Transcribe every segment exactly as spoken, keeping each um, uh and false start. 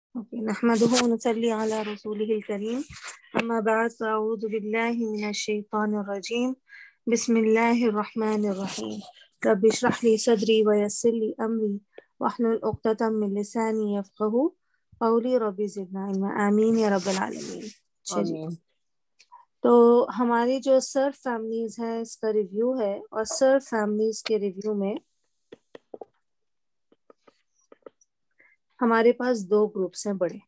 نحمده ونصلي على رسوله الكريم أما بعد فأعوذ بالله من الشيطان الرجيم بسم الله الرحمن الرحيم رب اشرح لي صدري ويسر لي أمري واحلل عقدة من لساني يفقهوا قولي رب زدنا علما آمین یا رب العالمین. آمین. تو ہماری جو سرف فیملیز ہیں اس کا ریویو ہے، اور سرف فیملیز کے ریویو میں ہمارے پاس دو گروپس ہیں بڑے،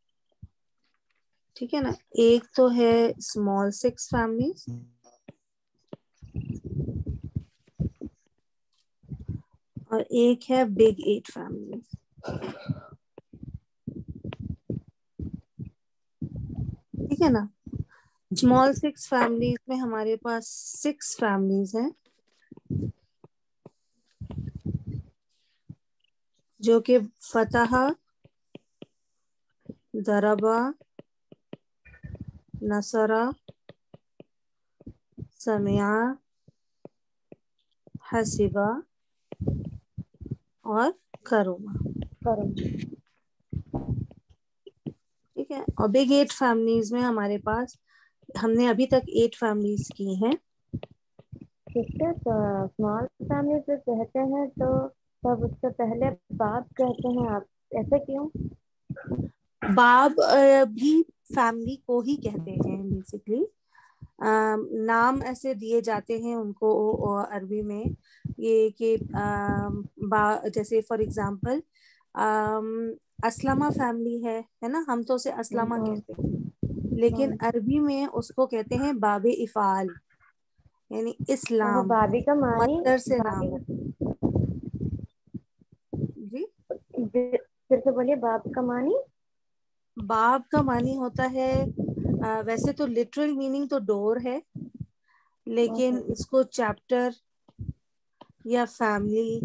ٹھیک ہے نا. ایک تو ہے اسمال سکس فیملیز اور ایک ہے بگ ایٹ فیملیز. ٹھیک ہے نا. اسمال سکس فیملیز میں ہمارے پاس سکس فیملیز ہیں جو کہ فتح، ضربہ، نصرہ، سمعہ، حسبہ اور کرما. ٹھیک ہے. اور بگ ایٹ فیملیز میں ہمارے پاس ہم نے ابھی تک ایٹ فیملیز کی ہیں. سسٹر اسمال فیملی سے کہتے ہیں تو تب اس سے پہلے باپ کہتے ہیں، آپ ایسے کیوں؟ باب بھی فیملی کو ہی کہتے ہیں بیسکلی. نام ایسے دیے جاتے ہیں ان کو عربی میں، یہ کہ جیسے فار ایگزامپل اسلمہ فیملی ہے ہے نا، ہم تو اسے اسلمہ کہتے ہیں، لیکن عربی میں اس کو کہتے ہیں باب افعال، یعنی وہ اسلام، بابی کا معنی مصدر سے نام بابی ہے. جی پھر سے بولیے، باب کا معنی؟ باب کا معنی ہوتا ہے آ, ویسے تو لٹرل میننگ تو ڈور ہے، لیکن اس کو چیپٹر یا فیملی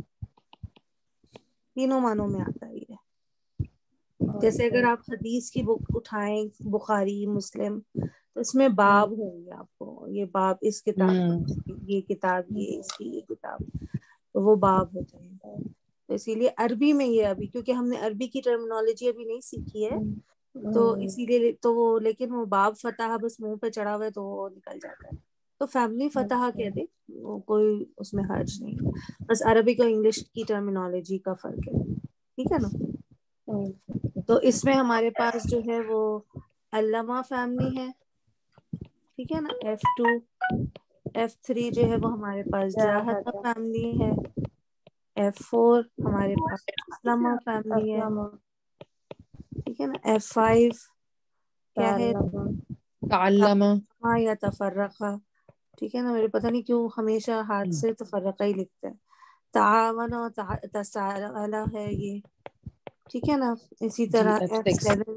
تینوں معنوں میں آتا ہے. یہ جیسے اگر آپ حدیث کی بک اٹھائیں، بخاری، مسلم، تو اس میں باب ہوں گے آپ کو، یہ باب اس کتاب، یہ کتاب، یہ اس کی یہ کتاب، تو وہ باب ہوتے ہیں. تو اسی لیے عربی میں یہ ابھی کیونکہ ہم نے عربی کی ٹرمنالوجی ابھی نہیں سیکھی ہے، تو اسی لیے تو وہ، لیکن وہ باب فتح بس منہ پہ چڑھا ہوا ہے تو وہ نکل جاتا ہے. تو فیملی فتح کہہ دے، وہ کوئی اس میں حرج نہیں ہے، بس عربی اور انگلش کی ٹرمنالوجی کا فرق ہے. ٹھیک ہے نا. تو اس میں ہمارے پاس جو ہے وہ علامہ فیملی ہے، ٹھیک ہے نا. ایف ٹو ایف تھری جو ہے وہ ہمارے پاس جاہدہ فیملی ہے. ایف فور ہمارے پاس اسلمہ فیملی ہے، ٹھیک ہے نا. ایف فائیو کیا ہے، تعلمہ یا تفرقہ، ٹھیک ہے نا. میرے پتہ نہیں کیوں ہمیشہ ہاتھ سے تفرقہ ہی لکھتا ہے. تعاون اور تساءلہ ہے یہ، ٹھیک ہے نا. اسی جی. طرح ایف ایف سکس سیون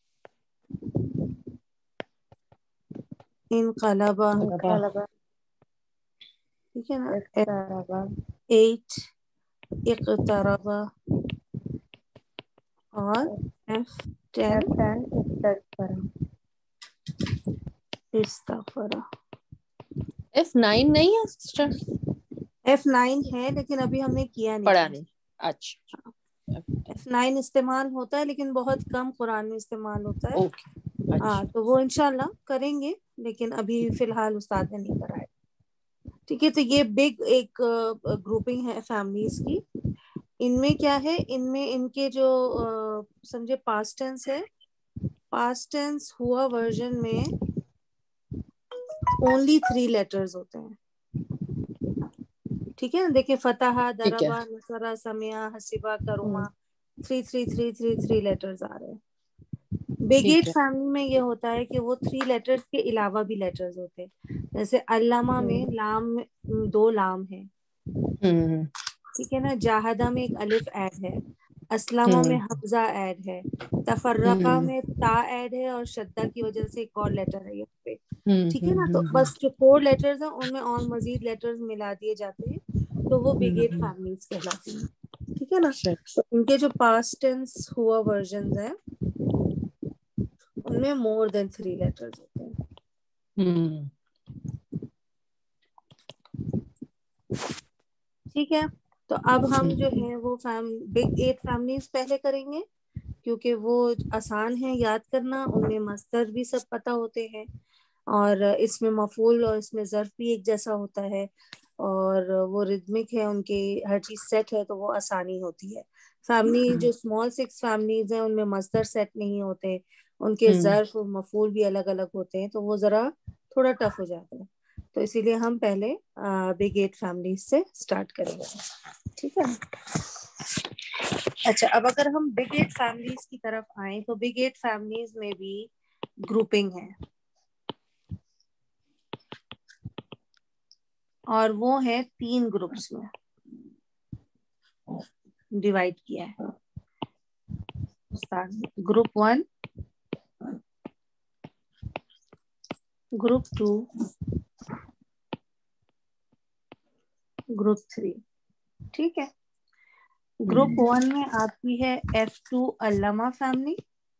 انقلبہ، ٹھیک ہے نا. ایٹ اقتربہ اور ایف ٹین استغفرہ. ایف نائن نہیں ہے سسٹر؟ ایف نائن ہے لیکن ابھی ہم نے کیا نہیں پڑھا ہے. نہیں. اچھا ایف نائن استعمال ہوتا ہے لیکن بہت کم قرآن میں استعمال ہوتا ہے. اوکے. ہاں اچھا تو وہ انشاءاللہ کریں گے، لیکن ابھی فی الحال استاد نے نہیں کرایا. ٹھیک ہے. تو یہ بگ ایک گروپنگ ہے فیملیز کی. ان میں کیا ہے، ان میں ان کے جو سمجھے پاسٹ ٹینس ہے، پاسٹ ٹینس ہوا ورژن میں اونلی تھری لیٹرز ہوتے ہیں. ٹھیک ہے نا. دیکھیں فتح، ٹھیک ہے. ضربہ، نصرہ، سمعہ، حسبہ، کرما، three three three three three letters آ رہے ہیں. بگ ٹھیک ایٹ ہے. فیملی میں یہ ہوتا ہے کہ وہ تھری لیٹرز کے علاوہ بھی لیٹرز ہوتے ہیں. جیسے علامہ میں لام میں دو لام ہے، ہوں ٹھیک ہے نا. جاہدہ میں ایک الف ایڈ ہے، اسلمہ میں ہوں حمزہ ایڈ ہے، تفرقہ ہوں میں تا ایڈ ہے اور شدہ کی وجہ سے ایک اور لیٹر ہے یہاں پہ. ہوں ٹھیک ہے نا. تو ہوں بس جو فور لیٹرز ہیں ان میں اور مزید لیٹرز ملا دیے جاتے ہیں تو وہ بگ ایٹ ہوں فیملیز کہلاتی ہیں. ٹھیک ہے نا. اچھا. تو ان کے جو پاسٹ ٹینس ہوا ورژنز ہیں ان میں مور دین تھری لیٹرز ہوتے ہیں. ہوں ٹھیک ہے. تو اب ہم جو ہے وہ بگ ایٹ فیملیز پہلے کریں گے، کیونکہ وہ آسان ہے یاد کرنا، ان میں مصدر بھی سب پتہ ہوتے ہیں، اور اس میں مفعول اور اس میں ظرف بھی ایک جیسا ہوتا ہے، اور وہ ردمک ہے، ان کی ہر چیز سیٹ ہے، تو وہ آسانی ہوتی ہے۔ فیملی جو اسمال سکس فیملیز ہیں ان میں مصدر سیٹ نہیں ہوتے، ان کے ہوں ظرف اور مفعول بھی الگ الگ ہوتے ہیں، تو وہ ذرا تھوڑا ٹف ہو جاتا ہے، تو اسی لیے ہم پہلے بگ ایٹ فیملیز سے اسٹارٹ کریں گے، ٹھیک ہے۔ اچھا، اب اگر ہم بگ ایٹ فیملیز کی طرف آئیں تو بگ ایٹ فیملیز میں بھی گروپنگ ہے، اور وہ ہے تین گروپس میں ڈیوائڈ کیا ہے۔ Group one, group two, group three, ٹھیک ہے۔ گروپ ون میں آپ کی ہے ایف ٹو علامہ فیملی،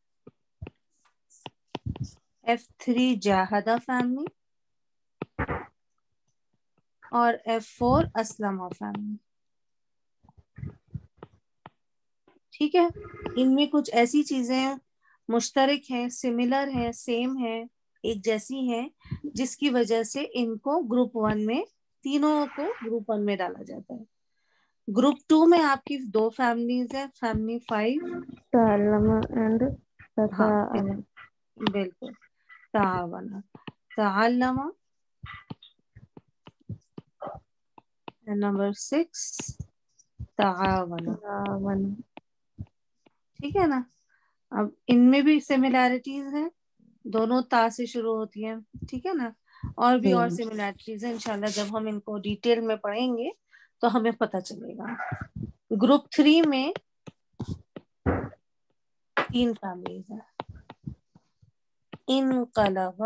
ایف تھری جاہدہ فیملی، اور ایف فور اسلمہ فیملی، ٹھیک ہے۔ ان میں کچھ ایسی چیزیں مشترک ہیں، سملر ہیں، سیم ہیں، ایک جیسی ہیں، جس کی وجہ سے ان کو گروپ ون میں، تینوں کو گروپ ون میں ڈالا جاتا ہے۔ گروپ ٹو میں آپ کی دو فیملیز ہیں، فیملی فائیو، تعلمہ اینڈ ہاں تتعلم۔ بالکل، تعاون، تعلمہ، نمبر سکس تعاون، تعاون۔ ٹھیک ہے نا۔ اب ان میں بھی سملیرٹیز ہیں، دونوں تا سے شروع ہوتی ہیں، ٹھیک ہے نا، اور بھی اور ہوں سملیرٹیز ہیں، انشاءاللہ جب ہم ان کو ڈیٹیل میں پڑھیں گے تو ہمیں پتہ چلے گا۔ گروپ تھری میں تین فیملیز ہیں، انقلب،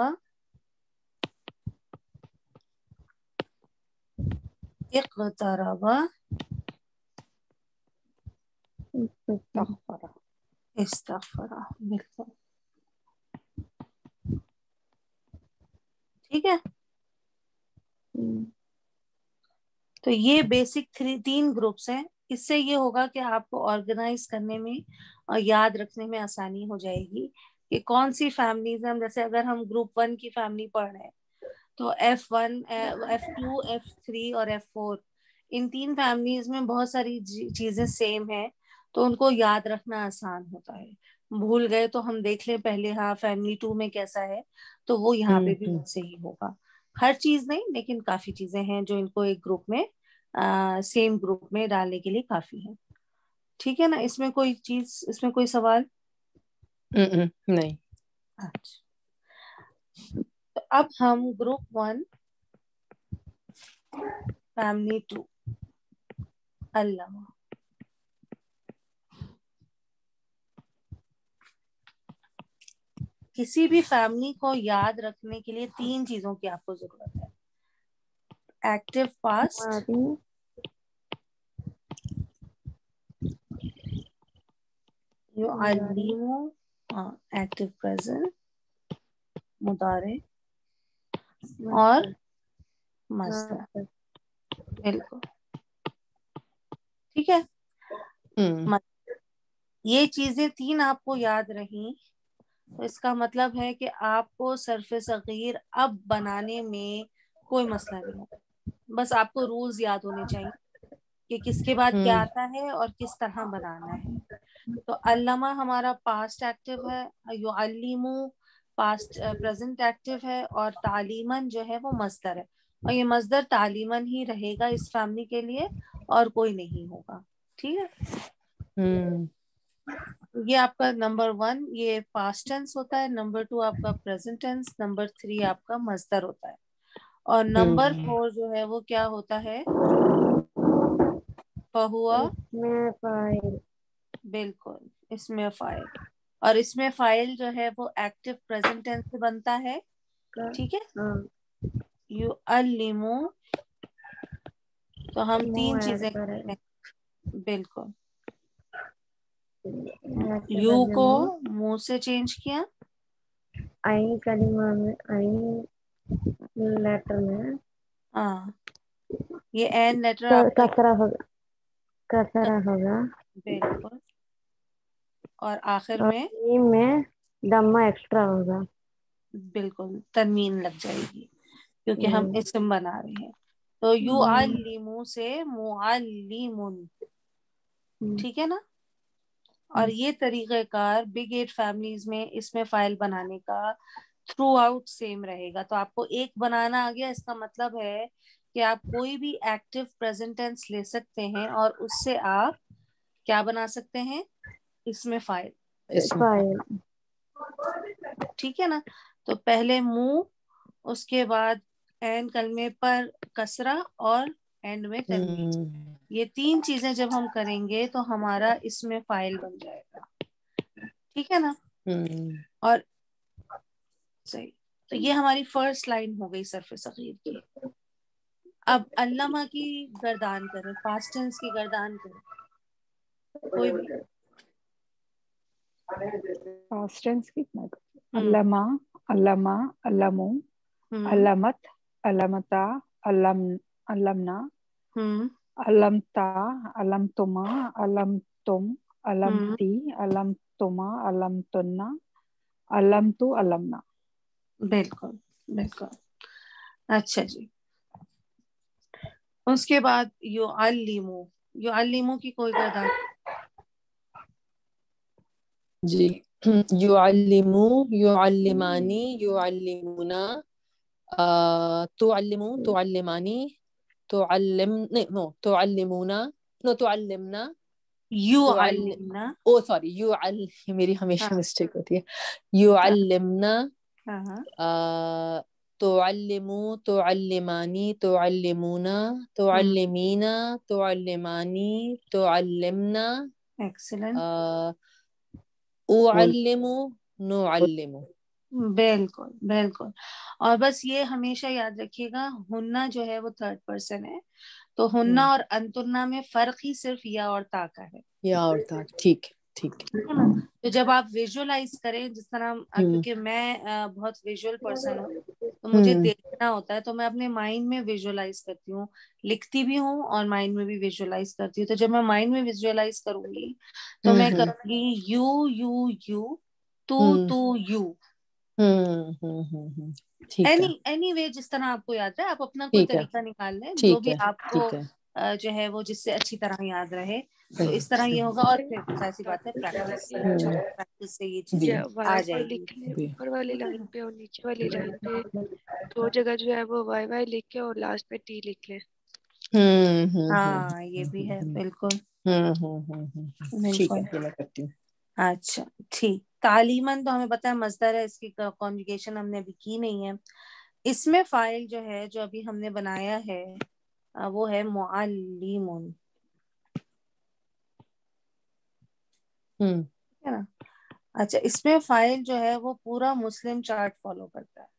اقترب، استغفر۔ استغفر، بالکل، ٹھیک ہے۔ ہم، تو یہ بیسک تھری تین گروپس ہیں، اس سے یہ ہوگا کہ آپ کو آرگنائز کرنے میں اور یاد رکھنے میں آسانی ہو جائے گی کہ کون سی فیملیز ہیں۔ جیسے اگر ہم گروپ ون کی فیملی پڑھ رہے ہیں تو F one, F two, F three اور ایف فور، ان تین فیملیز میں بہت ساری چیزیں سیم ہیں، تو ان کو یاد رکھنا آسان ہوتا ہے۔ بھول گئے تو ہم دیکھ لیں پہلے، ہاں فیملی ٹو میں کیسا ہے، تو وہ یہاں ہوں پہ بھی ہوں ویسے ہی ہوگا۔ ہر چیز نہیں، لیکن کافی چیزیں ہیں جو ان کو ایک گروپ میں، سیم گروپ میں ڈالنے کے لیے کافی ہے، ٹھیک ہے نا۔ اس میں کوئی چیز، اس میں کوئی سوال؟ ہوں ہوں، نہیں۔ اچھا، تو اب ہم گروپ ون، فیملی ٹو، علامہ، کسی بھی فیملی کو یاد رکھنے کے لیے تین چیزوں کی آپ کو ضرورت ہے: ایکٹیو پاسٹ، ماضی، مضارع، یعلم، ایکٹیو پریزنٹ، مضارع، اور مصدر۔ مصدر، مصدر۔ بالکل، ٹھیک ہے۔ ہوں یہ چیزیں تین آپ کو یاد رہیں تو اس کا مطلب ہے کہ آپ کو صرف صغیر اب بنانے میں کوئی مسئلہ نہیں ہے، بس آپ کو رولز یاد ہونے چاہیے کہ کس کے بعد کیا ہوں آتا ہے اور کس طرح بنانا ہے۔ تو علامہ ہمارا پاسٹ ایکٹیو ہے، یعلم پاسٹ پریزنٹ ایکٹیو ہے، اور تعلیماً جو ہے وہ مصدر ہے، اور یہ مصدر تعلیماً ہی رہے گا اس فیملی کے لیے، اور کوئی نہیں ہوگا، ٹھیک ہے۔ ہوں یہ آپ کا نمبر ون یہ پاسٹ ٹینس ہوتا ہے، نمبر ٹو آپ کا پریزنٹ ٹینس، نمبر تھری آپ کا مصدر ہوتا ہے، اور نمبر ہوں فور جو ہے وہ کیا ہوتا ہے؟ فہوا، اس میں فاعل۔ بالکل، اس میں فائل، اور اس میں فائل جو ہے وہ ایکٹیو پریزنٹ ٹینس سے بنتا ہے، کا ٹھیک ہے۔ ہاں، یعلم، تو ہم منہ تین ایڈ چیزیں کرے، کرتے ہیں، بالکل، ایسے یو بدلے کو میں منہ سے چینج کیا، آئین کلمہ میں، آئین لیٹر میں ہاں یہ این لیٹر آپ کا، کسرہ ہوگا، کسرہ ہوگا، بالکل، اور آخر اور میں میم میں دمہ ایکسٹرا ہوگا. بالکل تنوین لگ جائے گی کیونکہ ہم ہوں، اسم بنا رہے ہیں. تو یو ہوں، علمو سے معلمن، ہوں، ٹھیک ہے نا. اور ہوں. یہ طریقہ کار بگ ایٹ فیملیز میں اس میں فائل بنانے کا تھرو آؤٹ سیم رہے گا. تو آپ کو ایک بنانا آ گیا، اس کا مطلب ہے کہ آپ کوئی بھی ایکٹیو پریزنٹ ٹینس لے سکتے ہیں اور اس سے آپ کیا بنا سکتے ہیں، اس میں فائل. اس میں فائل. ٹھیک ہے نا. تو پہلے منہ، اس کے بعد این کلمے پر کسرہ اور اینڈ میں تنوین. ہوں یہ تین چیزیں جب ہم کریں گے تو ہمارا اس میں فائل بن جائے گا. ٹھیک ہے نا. ہوں اور صحیح، تو یہ ہماری فرسٹ لائن ہو گئی صرف صغیر کی. اب علامہ کی گردان کریں، پاسٹ ٹینس کی گردان کریں کوئی بھی. پاسٹ ٹینس کتنا؟ ہوں علامہ، علامہ، علمو، ہوں علمت، علمتا، علم، علمنا، ہوں علمتا، علمتما، علمتم، ہوں علمتی، علمتما، علمتنا، علمتو، علمنا. بالکل بالکل. اچھا جی، اس کے بعد یعلمو. یعلمو کی کوئی گردان. جی. یعلمو، یعلمانی، یعلمونا، آ، تعلمو، تعلمانی، تعلم نہیں نو تعلمونا، نو تعلمنا، تعلم یعلمنا. او سوری یعل میری ہاں ہمیشہ مسٹیک ہوتی ہے. ہاں یعلمنا، ہاں ہاں. آ، تعلمو، تعلمانی، تعلمونا، ہوں تعلمینا، تعلمانی، تعلمنا، ایکسلنٹ. آ، اعلمو، نعلمو. بالکل بالکل. اور بس یہ ہمیشہ یاد رکھیے گا، ہننا جو ہے وہ تھرڈ پرسن ہے، تو ہننا ہوں اور انتنا میں فرق ہی صرف یا اور تا کا ہے. یا اور تھا. ٹھیک ہے ٹھیک ہے. ٹھیک ہے نا. تو جب آپ ویژولائز کریں، جس طرح آ، ہوں کیونکہ میں آ، بہت ویژول پرسن ہوں، تو مجھے ہوں دیکھنا ہوتا ہے، تو میں اپنے مائنڈ میں ویژولائز کرتی ہوں، لکھتی بھی ہوں اور مائنڈ میں بھی ویژولائز کرتی ہوں. تو جب میں مائنڈ میں ویژولائز کروں گی تو ہوں میں ہوں کروں گی یو یو یو، تو ہوں تو یو. ہوں ہوں ہوں ہوں. ٹھیک ہے اینی اینی وے جس طرح آپ کو یاد رہے، آپ اپنا کوئی ٹھیک ہے طریقہ نکال لیں جو ٹھیک بھی ہے آپ کو ٹھیک ہے. آ، جو ہے وہ جس سے اچھی طرح یاد رہے. تو صحیح اس طرح یہ صحیح. ہوگا، اور پھر ظاہر سی بات ہے پریکٹس، ہوں پریکٹس سے یہ جی چیزیں وائی آ وائی جائے گی. لکھ لیں جی. اوپر والی لائن پہ، اور نیچے والی لائن پہ دو جگہ جو ہے وہ وائی وائی لکھ کے اور لاسٹ پہ ٹی لکھ لیں. ہوں ہوں ہوں ہاں یہ بھی ہے. بالکل ہوں ہوں ہوں ہوں. ٹھیک ہے بالکل. یہ میں کرتی ہوں. اچھا ٹھیک. تعلیماً تو ہمیں پتہ ہے مصدر ہے، اس کی کانجوگیشن ہم نے ابھی کی نہیں ہے. اس میں فائل جو ہے جو ابھی ہم نے بنایا ہے آ، وہ ہے معلمون. ہوں ہے نا. اچھا، اس میں فائل جو ہے وہ پورا مسلم چارٹ فالو کرتا ہے.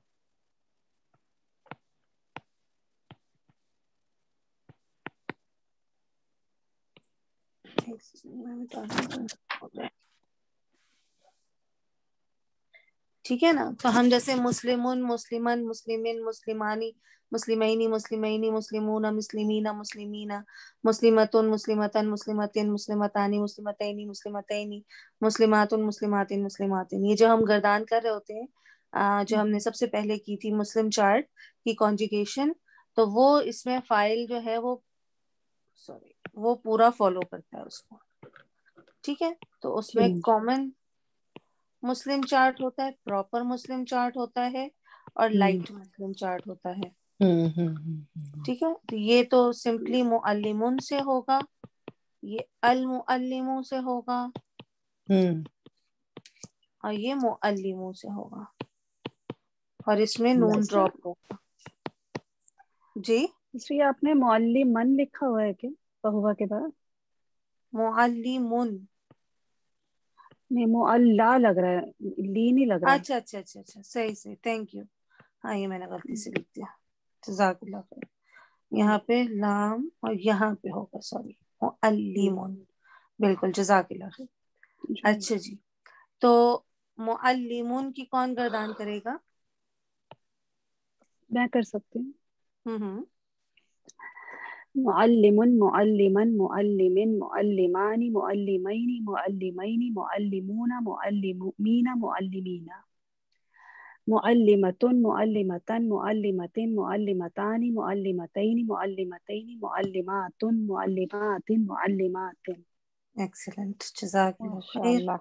ٹھیک ہے نا. تو ہم جیسے مسلمون، مسلمن، مسلمین، مسلمانی، مسلمینی، مسلمینی، مسلمون، مسلمین، مسلمینا، مسلمتن، مسلمتن، مسلمتن، مسلمتانی، مسلمتینی، مسلمتینی، مسلماتن، مسلماتن، مسلماتن. یہ جو ہم گردان کر رہے ہوتے ہیں، آ، جو ہم نے سب سے پہلے کی تھی مسلم چارٹ کی کانجوگیشن، تو وہ اس میں فائل جو ہے وہ سوری وہ پورا فالو کرتا ہے اس کو. ٹھیک ہے. تو اس میں ٹھیک. کامن مسلم چارٹ ہوتا ہے، پراپر مسلم چارٹ ہوتا ہے، اور ہوں لائٹ مسلم چارٹ ہوتا ہے. ہوں ہوں ہوں. ٹھیک ہے. تو یہ تو سمپلی معلمون سے ہوگا، یہ المعلموں سے ہوگا، ہوں اور یہ معلموں سے ہوگا، اور اس میں ہوں. نون سسٹر، ڈراپ ہوگا. جی. سسٹر یہ آپ نے معلمن لکھا ہوا ہے کہ بہوا کے بعد؟ معلمون. نہیں، معلا لگ رہا ہے، لی نہیں لگ رہا ہے. اچھا اچھا اچھا اچھا صحیح صحیح. Thank you. ہاں یہ میں نے غلطی سے لکھ دیا. جزاک اللہ خیر. یہاں پہ لام اور یہاں پہ ہوگا سوری معلمون. بالکل جزاک اللہ خیر. جی اچھا جی. تو معلمون کی کون گردان کرے گا؟ میں کر سکتی ہوں. ہوں ہوں معلم معلما معلم معلمان معلمين معلمين معلمون معلمين معلمين معلمة معلمة معلمة معلمتان معلمتين معلمتين معلمات معلمات معلمات. ایکسلنٹ، جزاک اللہ ماشاء خیر. اللہ.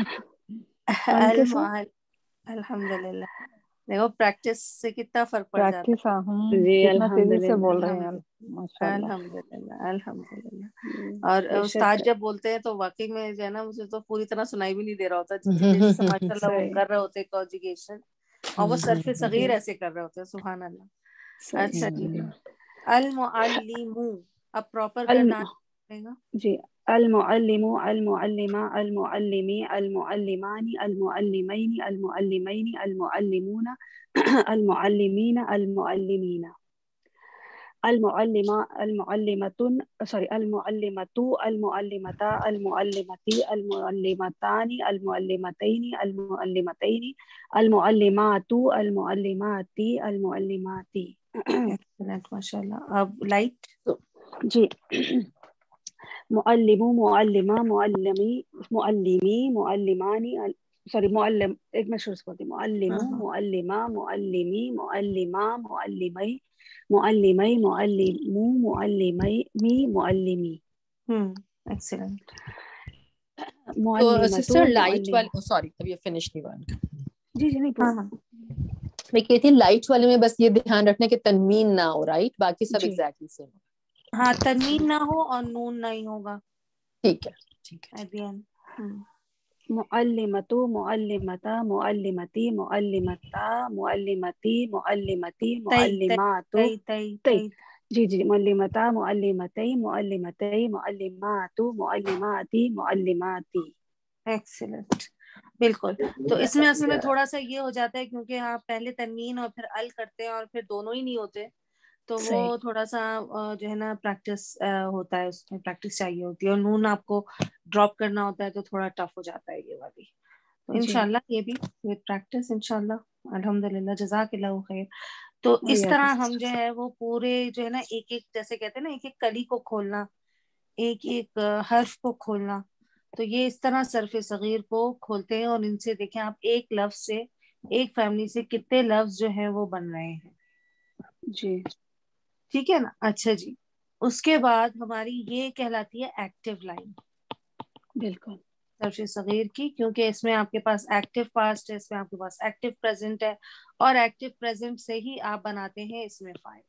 المعل الحمدللہ. دیکھو پریکٹس سے کتنا فرق پڑ جاتا ہے. پریکٹس ہم جی کتنا تیزی سے الحمدللہ بول رہے ہیں. ماشاء اللہ. الحمدللہ الحمدللہ. اور استاد جب بولتے ہیں تو واقعی میں جو ہے نا مجھے تو پوری طرح سنائی بھی نہیں دے رہا ہوتا، جتنی تیزی سے ماشاء اللہ وہ کر رہے ہوتے کنجوگیشن، اور وہ صرف صغیر ایسے کر رہے ہوتے ہیں. سبحان اللہ. اچھا جی. المعلم اب پراپر کرنا پڑے گا. جی المعلم المعلمة المعلمي المعلمان المعلمين المعلمين المعلمون المعلمين المعلمين المعلمة المعلمة سوري المعلمة المعلمتا المعلمتي المعلمتان المعلمتين المعلمتين المعلمات المعلمات المعلمات. ماشاء اللہ. اب لائٹ. جی معلم معلمہ معلمی معلمی معلمانی سوری معلم ایک میں شروع سے بولتی معلم معلمہ معلمی معلمہ معلمی معلمی معلمو معلمی معلمی. ہم ایکسلنٹ. تو سسٹر لائٹ والی سوری اب یہ فنش نہیں ہوا. جی جی نہیں ہاں میں کہتی ہوں لائٹ والے میں بس یہ دھیان رکھنا کہ تنوین نہ ہو، رائٹ؟ باقی سب ایگزیکٹلی سیم. ہاں تنوین نہ ہو اور نون نہیں ہوگا. ٹھیک ہے ٹھیک ہے. At the end. معلمۃ معلمتا معلمتی معلمتا معلمتی معلمتی معلمات. جی جی معلمتا معلمتی معلمتی معلمات معلماتی معلماتی. ایکسلنٹ. بالکل. تو اس میں اصل میں تھوڑا سا یہ ہو جاتا ہے کیونکہ آپ پہلے تنوین اور پھر ال کرتے ہیں اور پھر دونوں ہی نہیں ہوتے، تو وہ تھوڑا سا جو ہے نا پریکٹس ہوتا ہے، اس میں پریکٹس چاہیے ہوتی ہے، اور نون آپ کو ڈراپ کرنا ہوتا ہے تو تھوڑا ٹف ہو جاتا ہے یہ والی. تو انشاءاللہ یہ بھی وتھ پریکٹس انشاءاللہ. الحمدللہ جزاک اللہ خیر. تو اس طرح ہم جو ہے وہ پورے جو ہے نا ایک ایک جیسے کہتے ہیں نا ایک ایک کلی کو کھولنا، ایک ایک حرف کو کھولنا، تو یہ اس طرح صرف صغیر کو کھولتے ہیں اور ان سے دیکھیں آپ ایک لفظ سے ایک فیملی سے کتنے لفظ جو ہیں وہ بن رہے ہیں. جی ٹھیک ہے نا. اچھا جی. اس کے بعد ہماری یہ کہلاتی ہے ایکٹیو لائن. بالکل صرف صغیر کی، کیونکہ اس میں آپ کے پاس ایکٹیو پاسٹ ہے، اس میں آپ کے پاس ایکٹیو پریزنٹ ہے، اور ایکٹیو پریزنٹ سے ہی آپ بناتے ہیں اس میں فائل.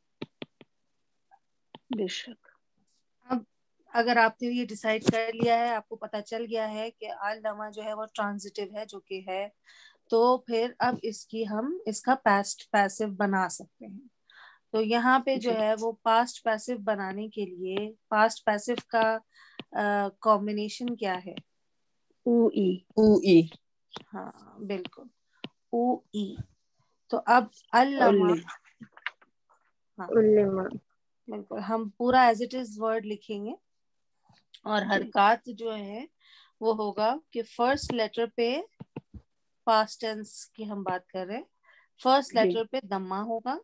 بے شک. اب اگر آپ نے یہ ڈیسائیڈ کر لیا ہے، آپ کو پتہ چل گیا ہے کہ علامہ جو ہے وہ ٹرانزٹیو ہے جو کہ ہے، تو پھر اب اس کی ہم اس کا پاسٹ پیسو بنا سکتے ہیں. تو یہاں پہ جو ہے وہ پاسٹ پیسو بنانے کے لیے پاسٹ پیسو کا کمبینیشن کیا ہے؟ او ای. او ای. ہاں بالکل او ای. تو اب علامہ، ہاں بالکل ہم پورا ایز اٹ از ورڈ لکھیں گے، اور حرکات جو ہے وہ ہوگا کہ فرسٹ لیٹر پہ پاسٹ ٹینس کی ہم بات کر رہے ہیں، فرسٹ لیٹر پہ دمہ ہوگا.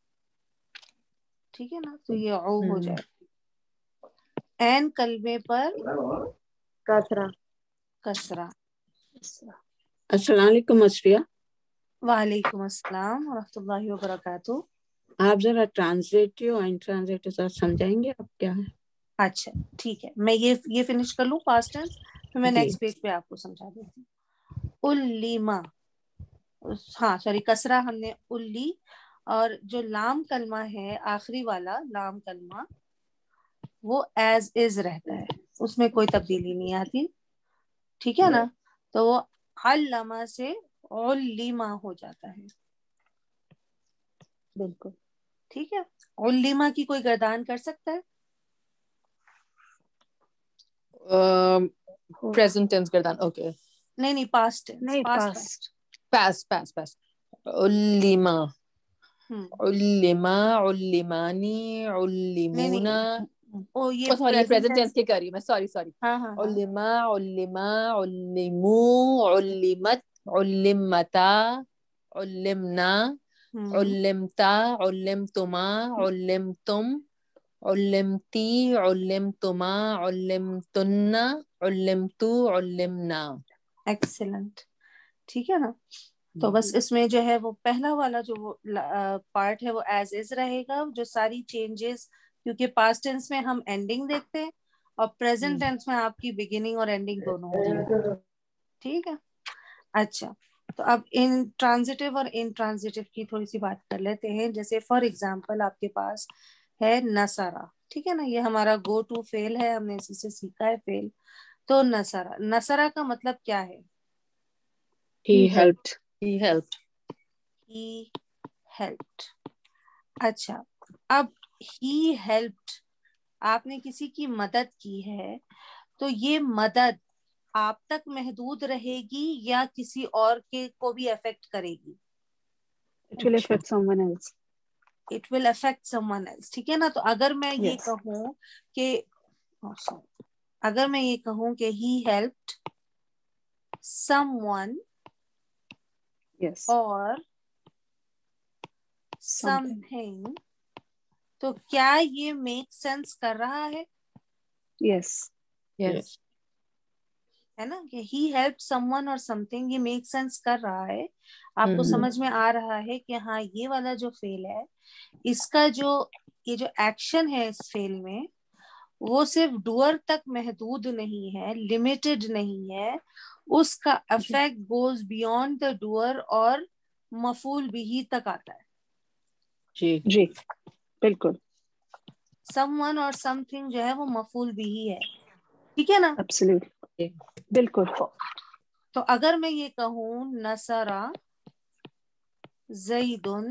ٹھیک ہے نا. تو یہ او ہو جائے. این کلمے پر کسرہ. کسرہ. السلام علیکم اشریہ. وعلیکم السلام ورحمۃ اللہ وبرکاتہ. آپ ذرا ٹرانسلیٹو اور انٹرانسلیٹو ساتھ سمجھائیں گے آپ کیا ہے؟ اچھا ٹھیک ہے، میں یہ یہ فنش کر لوں پاسٹ ٹینس، پھر میں نیکسٹ پیج پہ آپ کو سمجھا دیتی ہوں. الیما، ہاں سوری کسرہ ہم نے الی، اور جو لام کلمہ ہے آخری والا لام کلمہ وہ ایز از رہتا ہے، اس میں کوئی تبدیلی نہیں آتی. ٹھیک ہے نا. تو وہ علامہ سے علیما ہو جاتا ہے. بالکل ٹھیک ہے. علیما کی کوئی گردان کر سکتا ہے؟ پریزنٹ ٹینس گردان. اوکے نہیں نہیں پاسٹ ٹینس. نہیں پاسٹ پاس پاس پاس. علیما علیما علیمانی علیمونا. او یہ سوری پریزنٹ ٹینس کی کری میں، سوری سوری. علما علما علمو علمت علمتا علمنا علمتا علمتما علمتم علمتی, علمتما, علمتن, علمتو, علمنا. ایکسلنٹ. ٹھیک ہے نا. تو بس اس میں جو ہے وہ پہلا والا جو پارٹ ہے وہ ایز از رہے گا, جو ساری چینجز, کیونکہ پاسٹ ٹینس میں ہم اینڈنگ دیکھتے ہیں اور پریزنٹ ٹینس میں آپ کی بگننگ اور اینڈنگ دونوں ہوتی ہے. ٹھیک ہے. اچھا, تو اب ان ٹرانزٹیو اور ان ٹرانزٹیو کی تھوڑی سی بات کر لیتے ہیں. جیسے فار ایگزامپل آپ کے پاس ہے نصرہ, ٹھیک ہے نا, یہ ہمارا گو ٹو فیل ہے, ہم نے اسی سے سیکھا ہے فیل. تو نصرہ, نصرہ کا مطلب کیا ہے؟ He helped. He helped. He helped. اچھا, اب he helped, آپ نے کسی کی مدد کی ہے, تو یہ مدد آپ تک محدود رہے گی یا کسی اور کے کو بھی افیکٹ کرے گی؟ It will affect someone else. It will affect someone else. ٹھیک ہے نا. تو اگر میں یہ Yes. کہوں کہ اگر میں یہ کہوں کہ he helped someone Yes. or Something. something, تو کیا یہ میک سینس کر رہا ہے؟ Yes. Yes. ہے نا, کہ he helped someone or something, یہ میک سینس کر رہا ہے, آپ کو ہوں. سمجھ میں آ رہا ہے کہ ہاں یہ والا جو فیل ہے, اس کا جو یہ جو ایکشن ہے اس فیل میں, وہ صرف ڈوئر تک محدود نہیں ہے, لمیٹڈ نہیں ہے, اس کا effect goes beyond the doer اور مفعول بھی تک آتا ہے. جی جی بالکل. سم ون اور سم تھنگ جو ہے وہ مفعول بھی ہے. ٹھیک ہے نا. Absolutely. بالکل. تو اگر میں یہ کہوں نصرہ زیدن,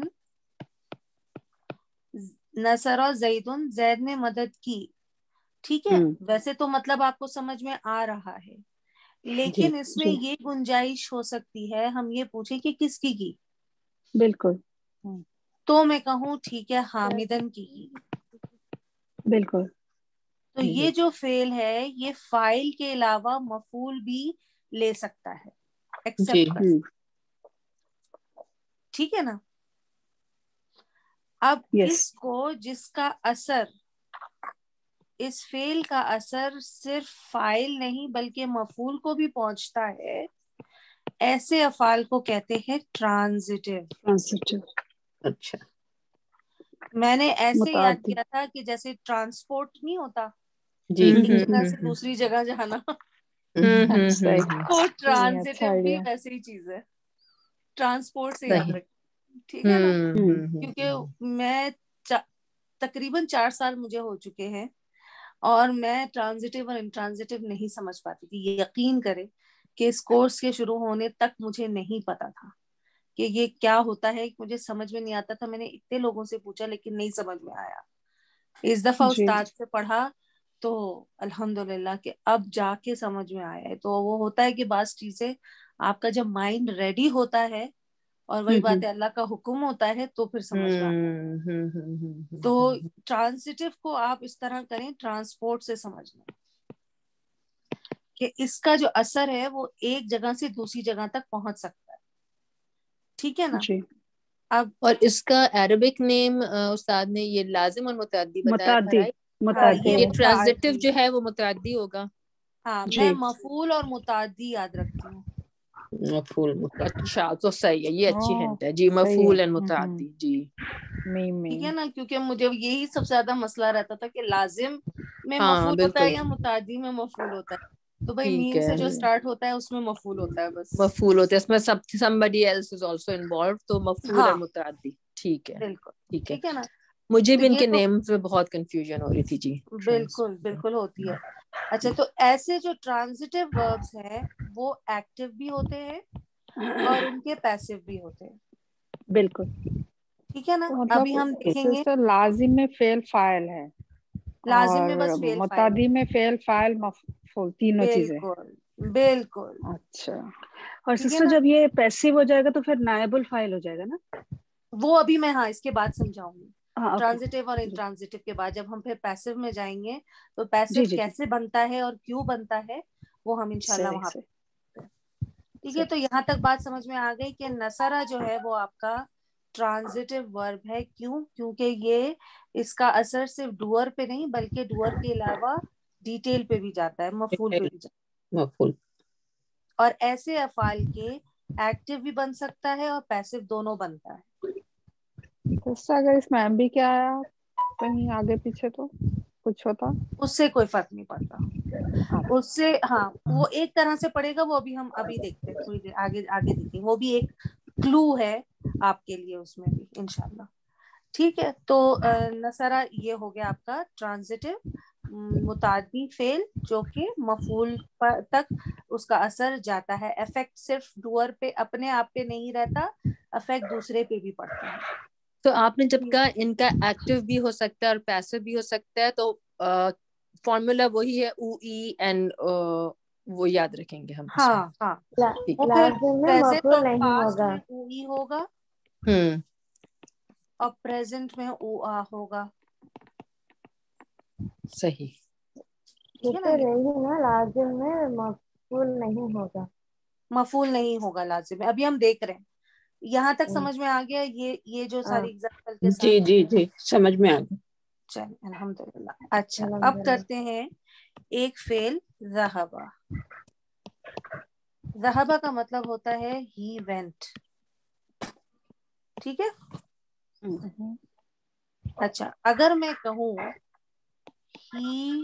نصرہ زیدن, زید نے مدد کی, ٹھیک ہے, ویسے تو مطلب آپ کو سمجھ میں آ رہا ہے, لیکن جی اس میں یہ گنجائش ہو سکتی ہے ہم یہ پوچھیں کہ کس کی کی. بالکل. تو میں کہوں ٹھیک ہے حامدن کی کی. بالکل. تو یہ جو فعل ہے یہ فاعل کے علاوہ مفعول بھی لے سکتا ہے, ایکسپٹ کر سکتا ہے. ٹھیک ہے نا. اب Yes. اس کو جس کا اثر, اس فعل کا اثر صرف فاعل نہیں بلکہ مفعول کو بھی پہنچتا ہے, ایسے افعال کو کہتے ہیں ٹرانزٹیو. Transitive. اچھا میں نے ایسے یاد متعدی. کیا تھا کہ جیسے ٹرانسپورٹ نہیں ہوتا, جی ایک جگہ سے دوسری جگہ جانا, وہ ٹرانزٹیو بھی ویسے ہی چیز ہے, ٹرانسپورٹ سے یاد رکھ. ٹھیک ہے نا. کیونکہ میں تقریباً چار سال مجھے ہو چکے ہیں اور میں ٹرانزٹیو اور انٹرانزٹیو نہیں سمجھ پاتی تھی. یہ یقین کرے کہ اس کورس کے شروع ہونے تک مجھے نہیں پتا تھا کہ یہ کیا ہوتا ہے, مجھے سمجھ میں نہیں آتا تھا. میں نے اتنے لوگوں سے پوچھا لیکن نہیں سمجھ میں آیا. اس دفعہ جی. استاد سے پڑھا تو الحمدللہ کہ اب جا کے سمجھ میں آیا ہے. تو وہ ہوتا ہے کہ بعض چیزیں آپ کا جب مائنڈ ریڈی ہوتا ہے اور وہی بات ہے اللہ کا حکم ہوتا ہے تو پھر سمجھ میں آتا ہے. تو ٹرانزٹیو کو آپ اس طرح کریں, ٹرانسپورٹ سے سمجھنا کہ اس کا جو اثر ہے وہ ایک جگہ سے دوسری جگہ تک پہنچ سکتا ہے. ٹھیک ہے نا. جی. اب اور اس کا عربک نیم استاد نے یہ لازم اور متعدی بتایا تھا, متعدی. رائٹ؟ متعدی. یہ ٹرانزٹیو جو ہے وہ متعدی ہوگا. ہاں جی. میں مفعول اور متعدی یاد رکھتی ہوں. مفعول متعدی. اچھا تو صحیح ہے, یہ اچھی ہنٹ ہے جی, مفعول اور متعدی. جی ٹھیک ہے نا. کیونکہ مجھے یہی سب سے زیادہ مسئلہ رہتا تھا کہ لازم میں ہاں مفعول ہوتا ہے بالکل یا متعدی میں مفعول ہوتا ہے. تو بھائی ٹھیک میم ہے, سے جو سٹارٹ ہوتا ہے اس میں مفعول ہوتا ہے بس. مفعول ہوتا ہے اس میں, سب somebody else is also involved, تو مفعول ہاں اور متعدی. ٹھیک ہے بالکل. ٹھیک ہے. ٹھیک ہے نا. مجھے تو بھی ان یہ کے تو نیمز میں بہت کنفیوژن ہو رہی تھی جی. بالکل بالکل ہوتی ہے. اچھا تو ایسے جو ٹرانزٹیو وربس ہیں وہ ایکٹیو بھی ہوتے ہیں اور ان کے پیسو بھی ہوتے ہیں. بالکل. ٹھیک ہے نا. مطلب ابھی ہم دیکھیں گے سسٹر لازم میں فعل فاعل ہے لازم میں اور بس فعل فاعل متعدی ہے. میں فعل فاعل مفعول تینوں چیزیں. بالکل بالکل. اچھا اور ٹھیک ہے سسٹر نا. جب یہ پیسو ہو جائے گا تو پھر نائب الفاعل ہو جائے گا نا. وہ ابھی میں ہاں اس کے بعد سمجھاؤں گی. ہاں اوکے. ٹرانزٹیو اور انٹرانزٹیو کے بعد جب ہم پھر پیسو میں جائیں گے تو پیسو جی جی جی. کیسے بنتا ہے اور کیوں بنتا ہے وہ ہم انشاءاللہ صحیح وہاں صحیح پہ. ٹھیک ہے. صحیح. تو یہاں تک بات سمجھ میں آ گئی کہ نصرہ جو ہے وہ آپ کا ٹرانزٹیو ورب ہے. کیوں؟ کیونکہ یہ اس کا اثر صرف ڈوئر پہ نہیں بلکہ ڈوئر کے علاوہ ڈیٹیل پہ بھی جاتا ہے, مفعول پہ بھی جاتا ہے. مفعول. اور ایسے افعال کے ایکٹیو بھی بن سکتا ہے اور پیسو دونوں بنتا ہے. تو اگر اس میں ایم بی کیا آیا کہیں آگے پیچھے تو کچھ ہوتا, اس سے کوئی فرق نہیں پڑتا. اس سے ہاں وہ ایک طرح سے پڑے گا, وہ ابھی ہم ابھی دیکھتے ہیں تھوڑی دیر آگے آگے دیکھیں, وہ بھی ایک کلو ہے آپ کے لیے اس میں بھی انشاءاللہ. ٹھیک ہے, تو نصرہ یہ ہو گیا آپ کا ٹرانزٹیو متعدی فعل جو کہ مفعول تک اس کا اثر جاتا ہے. افیکٹ صرف ڈوئر پہ اپنے آپ پہ نہیں رہتا, افیکٹ دوسرے پہ بھی پڑتا ہے. تو آپ نے جب کہا ان کا ایکٹیو بھی ہو سکتا ہے اور پیسو بھی ہو سکتا ہے, تو فارمولا وہی ہے او ای اینڈ وہ یاد رکھیں گے ہم. ہاں ہاں, وہ پھر پریزنٹ اور پاسٹ میں او ای ہوگا ہوں اور پریزنٹ میں او آ ہوگا. صحیح. لازم میں مفعول نہیں ہوگا, مفعول نہیں ہوگا لازم ہے. ابھی ہم دیکھ رہے ہیں یہاں تک سمجھ میں آ گیا. یہ یہ جو ساری ایگزامپل کے ساتھ جی جی جی سمجھ میں آ گیا. چلیے الحمدللہ. اچھا اب کرتے ہیں ایک فعل ذہبا. ذہبا کا مطلب ہوتا ہے ہی وینٹ. ٹھیک ہے. اچھا اگر میں کہوں ہی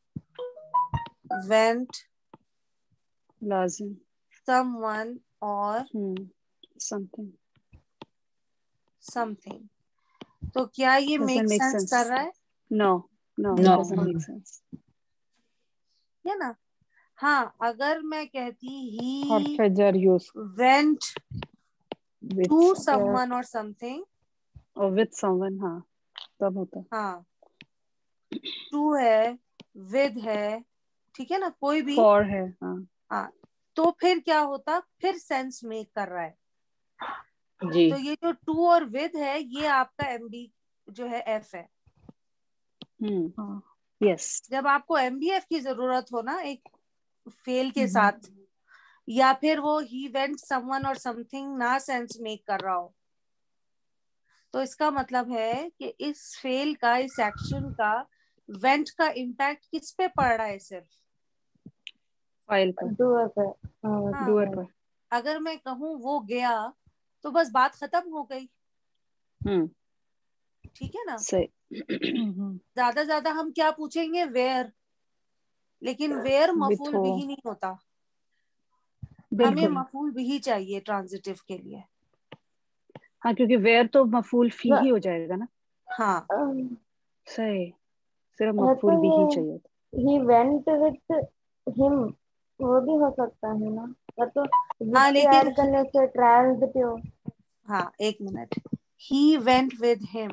وینٹ لازم سم ون اور something something, تو کیا یہ میک سینس کر رہا ہے؟ no no it doesn't make sense. ہے نا. ہاں اگر میں کہتی اور ہی فجر use went with to someone or something, or with someone, ہاں تب ہوتا. ہاں to ہے with ہے, ٹھیک ہے نا, کوئی بھی for ہے. ہاں ہاں, تو پھر کیا ہوتا, پھر سینس میک کر رہا ہے. جی تو یہ جو ٹو اور ود ہے یہ آپ کا ایم بی جو ہے ایف ہے. ہوں یس. جب آپ کو ایم بی ایف کی ضرورت ہو نا ایک فیل کے ساتھ, یا پھر وہ ہی وینٹ سم ون اور سم تھنگ نہ سینس میک کر رہا ہو, تو اس کا مطلب ہے کہ اس فیل کا, اس ایکشن کا وینٹ کا امپیکٹ کس پہ پڑ رہا ہے, صرف فائل پر, ڈوئر پر. ہاں, ڈوئر پر. اگر میں کہوں وہ گیا تو بس بات ختم ہو گئی. ہوں ٹھیک ہے نا. صحیح. زیادہ زیادہ ہم کیا پوچھیں گے, ویئر, لیکن ویئر مفعول بھی ہی نہیں ہوتا. ہمیں بالکل مفعول بھی چاہیے ٹرانزٹیو کے لیے. ہاں کیونکہ ویئر تو مفعول فی ہی ہو جائے گا نا. ہاں صحیح, صرف مفعول بھی ہی چاہیے. ہی وینٹ وتھ ہم وہ بھی ہو سکتا ہے نا, تو ہاں وتھ لیکن ایڈ کرنے سے ٹرانزٹیو. ہاں ایک منٹ, ہی وینٹ ود ہم,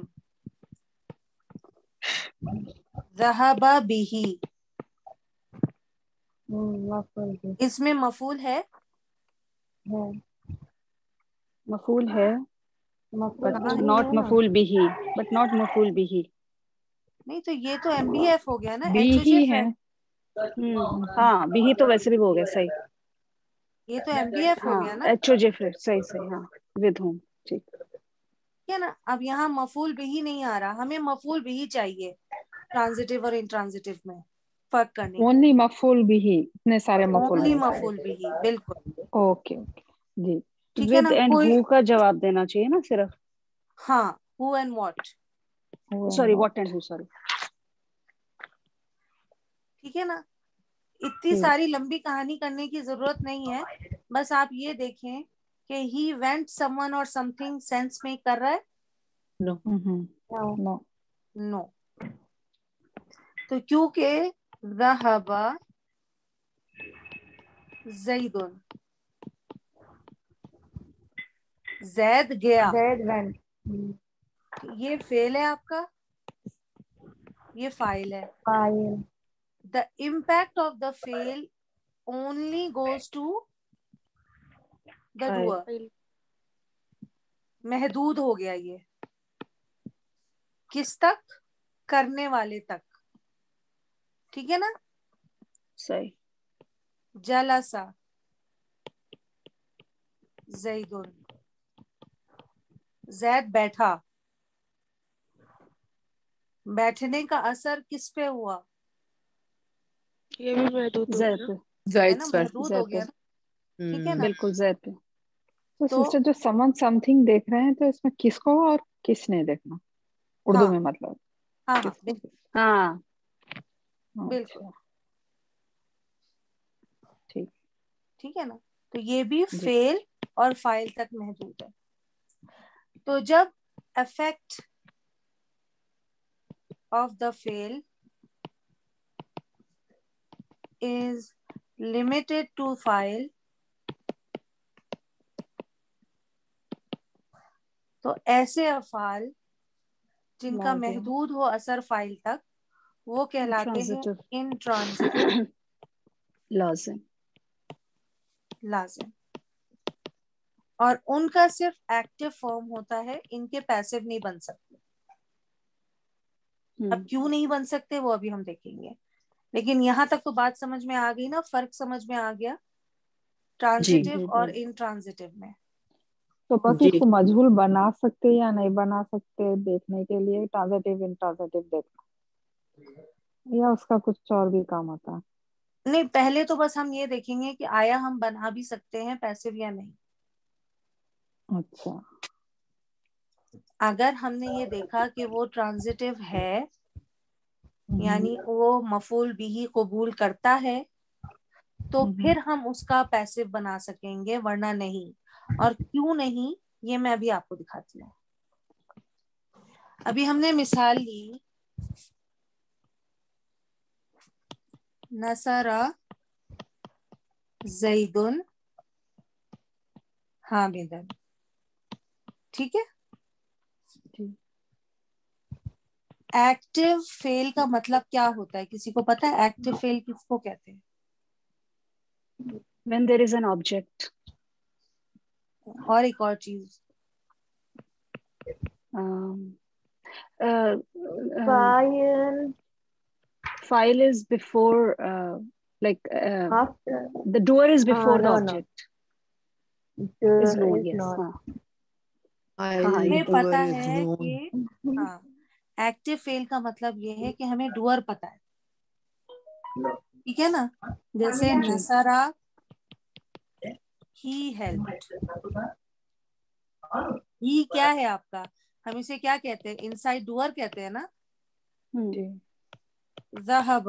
ذہب بہ, مفعول بھی اس میں مفعول ہے. ہے, مفعول ہے مفعول بٹ بھی ناٹ ہے نا. مفعول بھی, بٹ ناٹ مفعول بھی. نہیں تو یہ تو ایم بی ایف ہو گیا نا, بھی ایچ او ہی جیف ہے. ہے. ہاں بھی تو ویسے بھی ہو گیا. صحیح. یہ تو ایم بی ایف ہو ہاں گیا نا, ایچ او جی پھر صحیح صحیح. ہاں ود ہوم. ٹھیک ہے نا. اب یہاں مفعول بھی نہیں آ رہا, ہمیں مفعول بھی چاہیے ٹرانزٹیو اور انٹرانزٹیو میں فرق کرنے کے اونلی لیے. مفعول بھی, اتنے سارے مفعول اونلی نہیں مفعول بھی, بالکل. اوکے اوکے جی. ٹھیک ہے نا. ود اینڈ کوئی ہو کا جواب دینا چاہیے نا صرف. ہاں who and what, sorry what and who. Sorry. ٹھیک ہے نا. اتنی ساری لمبی کہانی کرنے کی ضرورت نہیں ہے, بس آپ یہ دیکھیں کہ ہی وینٹ سم ون اور سم تھنگ سینس میک کر رہا ہے. نو نو. نو. تو کیونکہ ذہب زید, زید گیا, زید وینٹ, یہ فعل ہے آپ کا, یہ فاعل ہے. فاعل. The impact of the fail only goes to the doer. محدود ہو گیا یہ کس تک, کرنے والے تک. ٹھیک ہے نا. صحیح. جلسا زیدن, زید بیٹھا, بیٹھنے کا اثر کس پہ ہوا؟ یہ بھی محدود ہو گیا زید نا. پہ. ہے زائد نا, پر. محدود ہو گیا نا, ٹھیک ہے نا. بالکل زید پہ. تو تو سسٹر جو سمن سم تھنگ دیکھ رہے ہیں تو اس میں کس کو اور کس نے دیکھنا اردو ہاں میں مطلب ہاں ہاں کس کو بالکل ہاں بالکل اچھا ٹھیک ٹھیک ہے نا. تو یہ بھی جی فیل اور فائل تک محدود ہے. تو جب افیکٹ آف دا فیل از limited to file, تو ایسے افعال جن کا لازم محدود ہو اثر فائل تک وہ کہلاتے ہیں ٹرانزٹو انٹرانزٹو لازم. لازم, اور ان کا صرف ایکٹیو فارم ہوتا ہے, ان کے پیسو نہیں بن سکتے. اب کیوں نہیں بن سکتے وہ ابھی ہم دیکھیں گے, لیکن یہاں تک تو بات سمجھ میں آ گئی نا, فرق سمجھ میں آ گیا جی ٹرانزٹیو جی اور جی انٹرانزٹیو میں. تو باقی اس جی کو مجہول بنا سکتے یا نہیں بنا سکتے دیکھنے کے لیے ٹرانزٹیو انٹرانزٹیو دیکھنا, یا اس کا کچھ اور بھی کام ہوتا ہے؟ نہیں, پہلے تو بس ہم یہ دیکھیں گے کہ آیا ہم بنا بھی سکتے ہیں پیسو یا نہیں. اچھا اگر ہم نے یہ دیکھا کہ وہ ٹرانزٹیو ہے, یعنی وہ مفعول بھی قبول کرتا ہے, تو پھر ہم اس کا پیسو بنا سکیں گے, ورنہ نہیں. اور کیوں نہیں یہ میں ابھی آپ کو دکھاتی ہوں. ابھی ہم نے مثال لی نصر زید حامدا, ٹھیک ہے. ایکٹیو فیل کا مطلب کیا ہوتا ہے, کسی کو پتا ہے ایکٹیو فیل کس کو کہتے ہیں؟ when there is an object. اور ایک اور چیز, um, uh, uh, فائل file is before uh, like uh, after the doer is uh, before the no no object there is known. is Yes. not. ہاں I'll ہمیں do پتا it ہے known. کہ ہاں ایکٹیو فیل کا مطلب یہ ہے کہ ہمیں ڈوئر پتا ہے, ٹھیک ہے نا. جیسے نصرہ ہی ہیلپڈ, ہی کیا ہے آپ کا, ہم اسے کیا کہتے ہیں, ان سائڈ ڈوئر کہتے ہیں نا. جی ذهب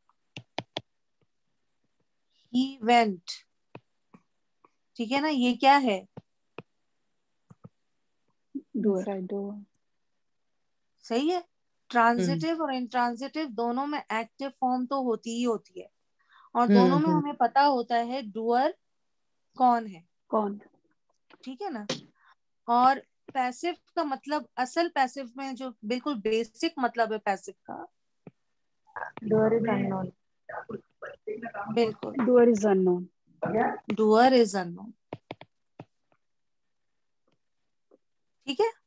he went, ٹھیک ہے نا. یہ کیا ہے, doer. inside door. صحیح ہے. ٹرانزٹیو اور انٹرانزٹیو دونوں میں ایکٹیو فارم تو ہوتی ہی ہوتی ہے, اور دونوں میں ہمیں پتا ہوتا ہے ڈوئر کون ہے, کون. ٹھیک ہے نا. اور پیسو کا مطلب, اصل پیسو میں جو بالکل بیسک مطلب ہے پیسو کا, Door is unknown. بالکل doer is unknown. Doer is unknown, ٹھیک ہے.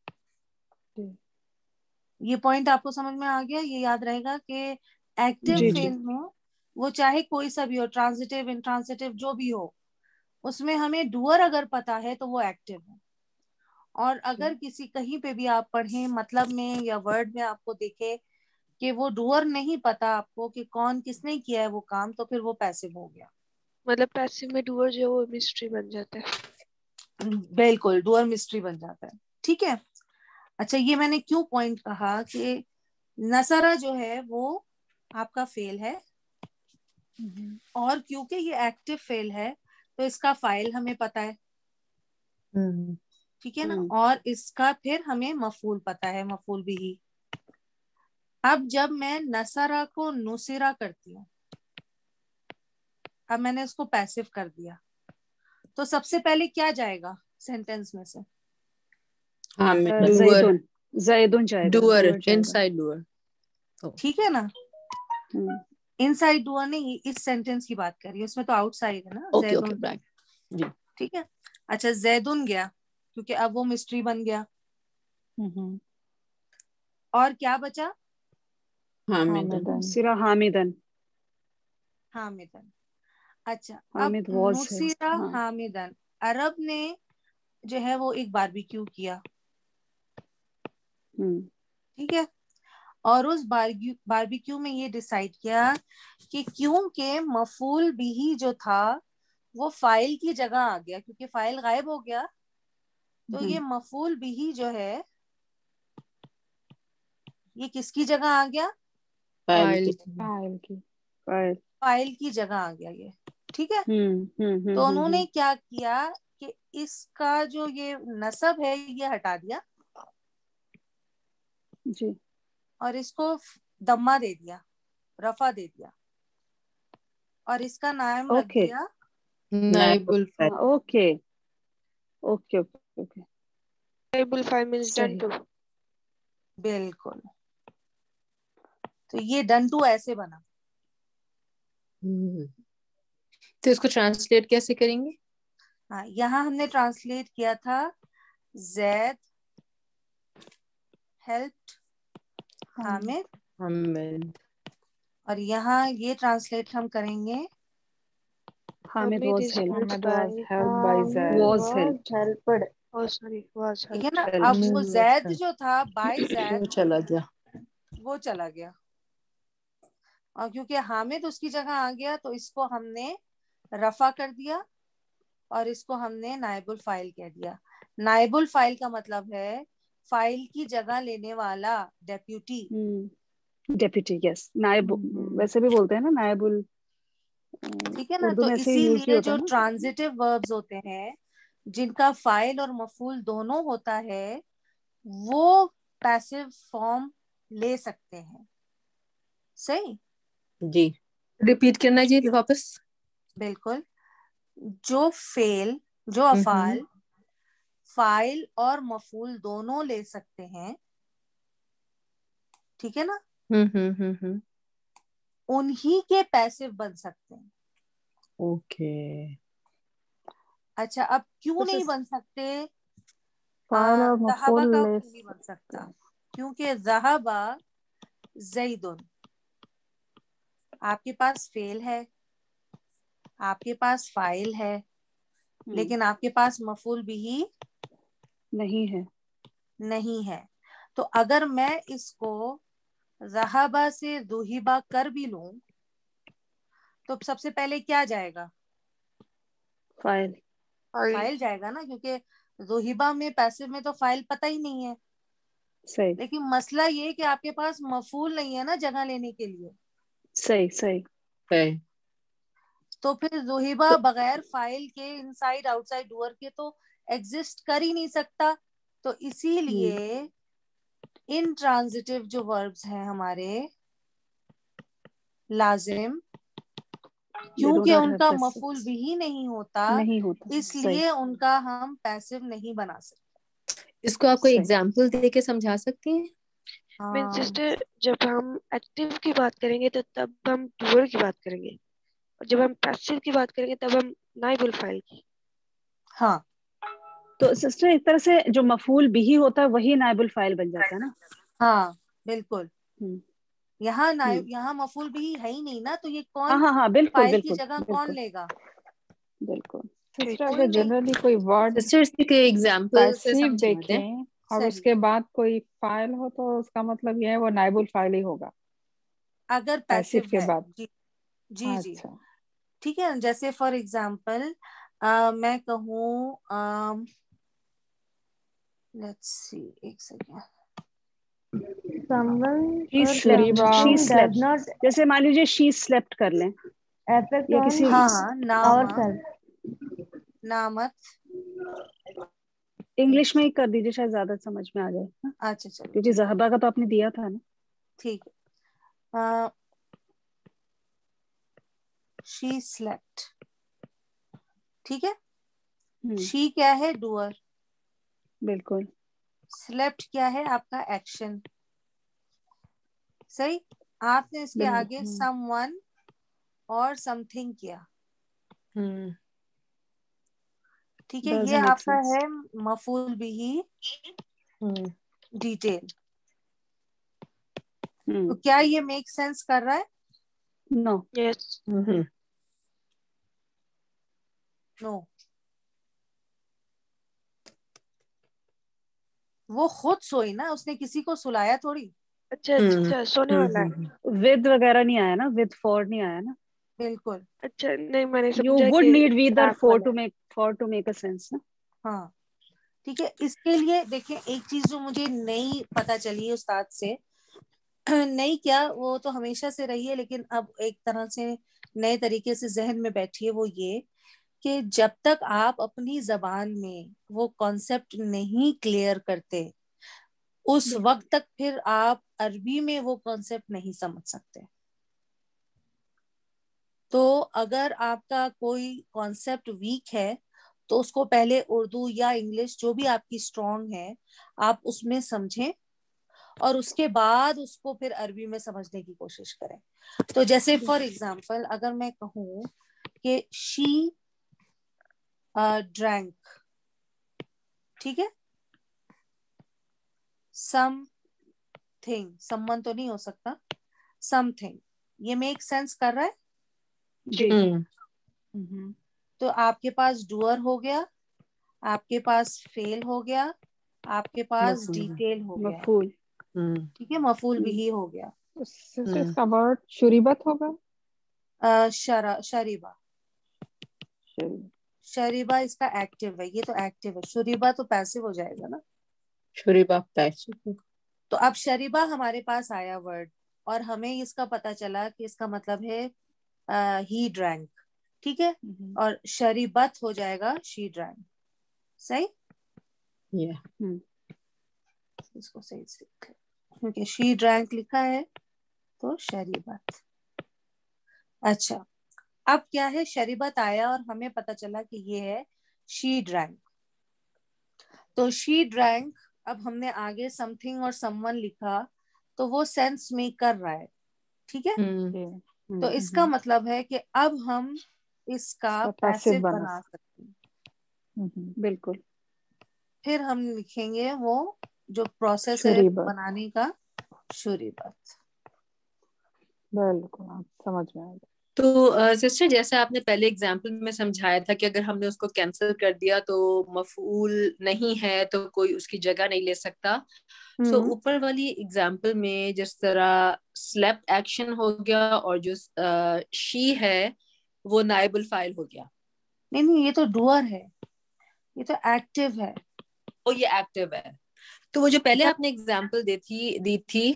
یہ پوائنٹ آپ کو سمجھ میں آ گیا. یہ یاد رہے گا کہ ایکٹیو جی جی فیل میں وہ چاہے کوئی سا بھی ہو, ٹرانزٹیو انٹرانزٹیو جو بھی ہو, اس میں ہمیں ڈوئر اگر پتا ہے تو وہ ایکٹیو ہے. اور اگر کسی کہیں پہ بھی آپ پڑھیں مطلب میں یا ورڈ میں آپ کو دیکھے کہ وہ ڈوئر نہیں پتا آپ کو کہ کون کس نے کیا ہے وہ کام, تو پھر وہ پیسو ہو گیا. مطلب پیسو میں ڈوئر جو ہے وہ مسٹری بن جاتا ہے. بالکل ڈوئر مسٹری بن جاتا ہے, ٹھیک ہے. اچھا, یہ میں نے کیوں پوائنٹ کہا کہ نصرہ جو ہے وہ آپ کا فیل ہے, اور کیونکہ یہ ایکٹیو فیل ہے تو اس کا فائل ہمیں پتا ہے, ٹھیک ہے نا. اور اس کا پھر ہمیں مفعول پتا ہے, مفعول بھی. اب جب میں نصرہ کو نصرہ کرتی ہوں, اب میں نے اس کو پیسو کر دیا, تو سب سے پہلے کیا جائے گا سینٹینس میں سے, زیدون زیدون جائے گا, ڈوئر doer جائے ان گا. Side doer. ٹھیک ہے نا. ان سائڈ ڈوئر نہیں, اس سینٹینس کی بات کر رہی ہے, اس میں تو آؤٹ سائڈ ہے نا. اوکے اوکے زیدون, بیک. جی ٹھیک ہے. اچھا, زیدون گیا کیونکہ اب وہ مسٹری بن گیا, اور کیا بچا, حامدن. سرا حامدن. حامدن. اچھا, اب حامد was ہے. نصرہ ہاں حامدن, عرب نے جو ہے وہ ایک باربیکیو کیا, ٹھیک ہے. اور اس باربیکیو میں یہ ڈیسائیڈ کیا کہ کیونکہ مفعول بھی جو تھا وہ فائل کی جگہ آ گیا, کیونکہ فائل غائب ہو گیا, تو یہ مفعول بھی جو ہے یہ کس کی جگہ آ گیا؟ فائل فائل کی. فائل کی جگہ آ گیا یہ. ٹھیک ہے. تو انہوں نے کیا کیا کہ اس کا جو یہ نسب ہے یہ ہٹا دیا جی, اور اس کو دمہ دے دیا, رفع دے دیا, اور اس کا نام رکھ اوکے دیا نائب الفاعل. اوکے اوکے اوکے نائب الفاعل means done صحیح. to. بالکل. تو یہ ڈن ٹو ایسے بنا. تو اس کو ٹرانسلیٹ کیسے کریں گے؟ ہاں, یہاں ہم نے ٹرانسلیٹ کیا تھا زید ہیلپڈ حامد, حامد. اور یہاں یہ ٹرانسلیٹ ہم کریں گے Hamid Hamid was is helped. helped Ahmed by. was helped by Zaid. Was was helped. helped. Oh sorry, was ٹھیک ہے helped. نا. helped. اب وہ زید جو تھا بائی وہ زید چلا گیا. وہ چلا گیا, اور کیونکہ حامد اس کی جگہ آ گیا تو اس کو ہم نے رفع کر دیا اور اس کو ہم نے نائب الفاعل کہہ دیا. نائب الفاعل کا مطلب ہے فائل کی جگہ لینے والا, ڈیپیوٹی. ڈیپیوٹی, یس. نائب ویسے بھی بولتے ہیں نا, نائب ال ٹھیک ہے نا. اردو تو میں ایسے اسی یوز بھی لیے ہوتا جو ہے نا. ٹرانزیٹیو وربز ہوتے ہیں جن کا فائل اور مفعول دونوں ہوتا ہے وہ پیسو فارم لے سکتے ہیں. صحیح. جی ریپیٹ کرنا جی واپس. بالکل. جو فعل جو افعال فائل اور مفعول دونوں لے سکتے ہیں, ٹھیک ہے نا, انہی کے پیسو بن سکتے ہیں. اوکے. اچھا, اب کیوں نہیں بن سکتے؟ فائل اور ذہبہ مفعول کا لے کیوں نہیں بن سکتا؟ کیونکہ ذہبہ زیدن, آپ کے پاس فعل ہے, آپ کے پاس فاعل ہے, لیکن آپ کے پاس مفعول بھی نہیں ہے. نہیں ہے. تو اگر میں اس کو ذہبہ سے ذہبہ کر بھی لوں تو سب سے پہلے کیا جائے گا؟ فائل. فائل جائے گا نا, کیونکہ ذہبہ میں پیسو میں تو فائل پتہ ہی نہیں ہے. صحیح لیکن مسئلہ یہ کہ آپ کے پاس مفعول نہیں ہے نا جگہ لینے کے لیے. صحیح صحیح صحیح. تو پھر ذہبہ بغیر فائل کے inside outside doer کے تو ایگزسٹ کر ہی نہیں سکتا. تو اسی لیے ان ٹرانزیٹیو جو وربز ہیں ہمارے لازم, کیونکہ ان کا مفعول بھی نہیں ہوتا نہیں ہوتا. اس لیے ان کا ہم پیسو نہیں بنا سکتے. اس کو آپ کوئی ایگزامپل دے کے سمجھا سکتی ہیں؟ مین سسٹر, جب ہم ایکٹیو کی بات کریں گے تو تب ہم ڈوئر کی بات کریں گے, اور جب ہم پیسو کی بات کریں گے تب ہم نائب الفاعل کی. ہاں, تو سسٹر ایک طرح سے جو مفعول بھی ہوتا ہے وہی نائب الفاعل بن جاتا ہے نا. ہاں بالکل. یہاں نائب یہاں مفعول بھی ہے ہی نہیں نا, تو یہ کون ہاں ہاں بالکل فائل کی بالکل جگہ کون بالکل لے گا؟ بالکل. سسٹر کوئی اگر نہیں. جنرلی کوئی ورڈ سسٹر اس کے ایگزامپل سے پیسیو سمجھا دیں. دیکھیں اور اس صحیح. کے بعد کوئی فائل ہو تو اس کا مطلب یہ ہے وہ نائب الفاعل ہی ہوگا اگر پیسو پیسو کے ہے. بعد. جی جی جی اچھا, ٹھیک ہے. جیسے فار ایگزامپل میں کہوں لیٹس سی, ایک second. someone She or slept. She something does slept. not جیسے مان لیجیے she slept کر لیں affect یا on کسی ہاں ہاں, نام ourselves. نامت. انگلش میں ہی کر دیجیے, شاید زیادہ سمجھ میں آ جائے, اچھا چلو کیونکہ ٹھیک ہے زہبا کا تو آپ نے دیا تھا نا. ٹھیک ہے. شی سلیپٹ, ٹھیک ہے. شی کیا ہے؟ ڈوئر. بالکل. سلیپٹ کیا ہے؟ آپ کا ایکشن. صحیح. آپ نے اس کے آگے سم ون اور سم تھنگ کیا, ٹھیک ہے. یہ آپ کا ہے مفعول بھی ڈیٹیل. تو کیا یہ میک سینس کر رہا ہے؟ نو. یس. نو. وہ خود سوئی نا, اس نے کسی کو سلایا تھوڑی. اچھا اچھا سونے والا ہے. ود وغیرہ نہیں آیا نا, ود فور نہیں آیا نا. بالکل. اچھا نہیں میں نے یو سمجھا وڈ کہ نیڈ ود اور رات فور والا ٹو ہے. Make four two make a sense نا. ہاں ٹھیک ہے. اس کے لیے دیکھیں ایک چیز جو مجھے نئی پتا چلی استاد سے, نہیں کیا وہ تو ہمیشہ سے رہی ہے لیکن اب ایک طرح سے نئے طریقے سے ذہن میں بیٹھی ہے, وہ یہ کہ جب تک آپ اپنی زبان میں وہ کانسیپٹ نہیں کلیئر کرتے اس وقت تک پھر آپ عربی میں وہ کانسیپٹ نہیں سمجھ سکتے. تو اگر آپ کا کوئی کانسیپٹ ویک ہے تو اس کو پہلے اردو یا انگلش جو بھی آپ کی اسٹرانگ ہے آپ اس میں سمجھیں اور اس کے بعد اس کو پھر عربی میں سمجھنے کی کوشش کریں. تو جیسے فار ایگزامپل اگر میں کہوں کہ شی ڈرینک, ٹھیک ہے, سم تھنگ, سمن تو نہیں ہو سکتا, سم تھنگ, یہ میک سینس کر رہا ہے. جی تو آپ کے پاس ڈوئر ہو گیا, آپ کے پاس فیل ہو گیا, آپ کے پاس ڈیٹیل ہو گیا, مفعول. ٹھیک ہے, مفعول بھی ہو گیا. اس کا ورڈ شریبت ہوگا. شرا شریبہ شریبہ اس کا ایکٹیو ہے, یہ تو ایکٹیو ہے. شریبہ تو پیسو ہو جائے گا نا. شریبہ پیسو. تو اب شریبہ ہمارے پاس آیا ورڈ اور ہمیں اس کا پتا چلا کہ اس کا مطلب ہے ہی ڈرینک, ٹھیک ہے, اور شریبت ہو جائے گا شی ڈرینک. صحیح, اس کو صحیح سے لکھا کیونکہ شی ڈرینک لکھا ہے تو شریبت. اچھا اب کیا ہے, شریبت آیا اور ہمیں پتا چلا کہ یہ ہے شی ڈرینک. تو شی ڈرینک, اب ہم نے آگے سم تھنگ اور سم ون لکھا تو وہ سینس میک کر رہا ہے, ٹھیک ہے. تو اس کا مطلب ہے کہ اب ہم اس کا پیسو بنا سکتے ہیں. بالکل. پھر ہم لکھیں گے وہ جو پروسیس ہے بنانے کا, شریبت. بالکل سمجھ میں آ گیا. تو سسٹر جیسے آپ نے پہلے اگزامپل میں سمجھایا تھا کہ اگر ہم نے اس کو کینسل کر دیا تو مفعول نہیں ہے تو کوئی اس کی جگہ نہیں لے سکتا. سو اوپر والی اگزامپل میں جس طرح سلیپٹ ایکشن ہو گیا اور جو شی ہے وہ نائب الفاعل ہو گیا. نہیں نہیں یہ تو ڈوئر ہے, یہ تو ایکٹیو ہے. او یہ ایکٹیو ہے. تو وہ جو پہلے آپ نے اگزامپل دی تھی دی تھی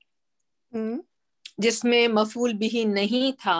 جس میں مفعول بھی نہیں تھا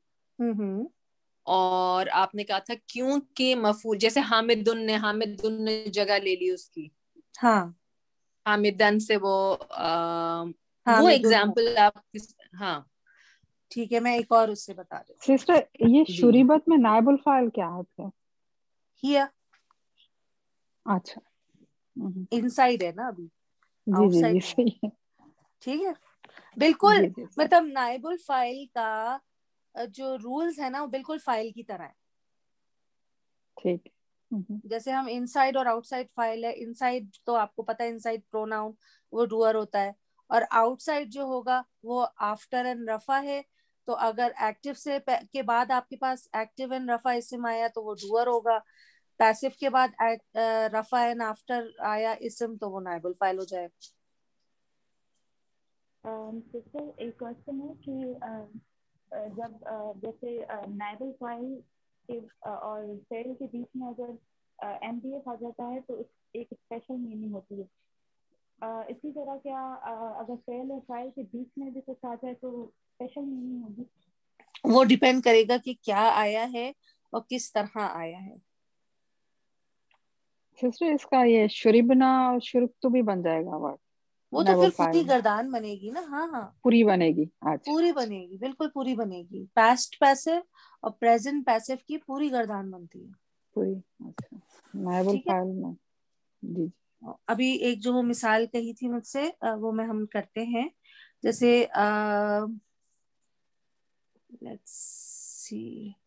اور آپ نے کہا تھا کیونکہ مفعول جیسے حامدن نے حامدن نے جگہ لے لی اس کی, ہاں حامدن سے وہ وہ ایگزامپل آپ, ہاں ٹھیک ہے, میں ایک اور اس سے بتا دوں. سسٹر یہ شریبت میں نائب الفاعل کیا ہے؟ ہیا. اچھا انسائڈ ہے نا, ابھی جی آؤٹ جی سائڈ جی نہیں. صحیح ہے. ٹھیک ہے بالکل, جی جی مطلب نائب الفاعل کا جو رولز ہے نا وہ بالکل فائل کی طرح ہے. ٹھیک. جیسے ہم ان سائڈ اور آؤٹ سائڈ فائل ہے, ان سائڈ تو آپ کو پتا ہے ان سائڈ پروناؤن وہ ڈوئر ہوتا ہے, اور آؤٹ سائڈ جو ہوگا وہ آفٹر اینڈ رفع ہے. تو اگر ایکٹیو سے کے بعد آپ کے پاس ایکٹیو اینڈ رفع اسم آیا تو وہ ڈوئر ہوگا, پیسو کے بعد رفع اینڈ آفٹر آیا اسم تو وہ نائب الفاعل ہو جائے. سسٹر ایک کوشچن ہے کہ جب جیسے نائب الفاعل اور فعل کے بیچ میں اگر ایم ڈی ایف آ جاتا ہے تو ایک اسپیشل میننگ ہوتی ہے. اسی طرح کیا اگر فعل اور فاعل کے بیچ میں بھی کچھ آ جائے تو اسپیشل میننگ ہوگی؟ وہ ڈیپینڈ کرے گا کہ کیا آیا ہے اور کس طرح آیا ہے. سسٹر اس کا یہ شربنا اور شرب تو بھی بن جائے گا ورڈ, وہ تو پھر پوری گردان بنے گی نا. ہاں ہاں پوری بنے گی. اچھا پوری بنے گی, بالکل پوری بنے گی. پاسٹ پیسو اور پریزنٹ پیسو کی پوری گردان بنتی ہے پوری. اچھا نائب ٹھیک ہے. الفاعل میں جی ابھی ایک جو مثال کہی تھی مجھ سے وہ میں ہم کرتے ہیں, جیسے لیٹس سی,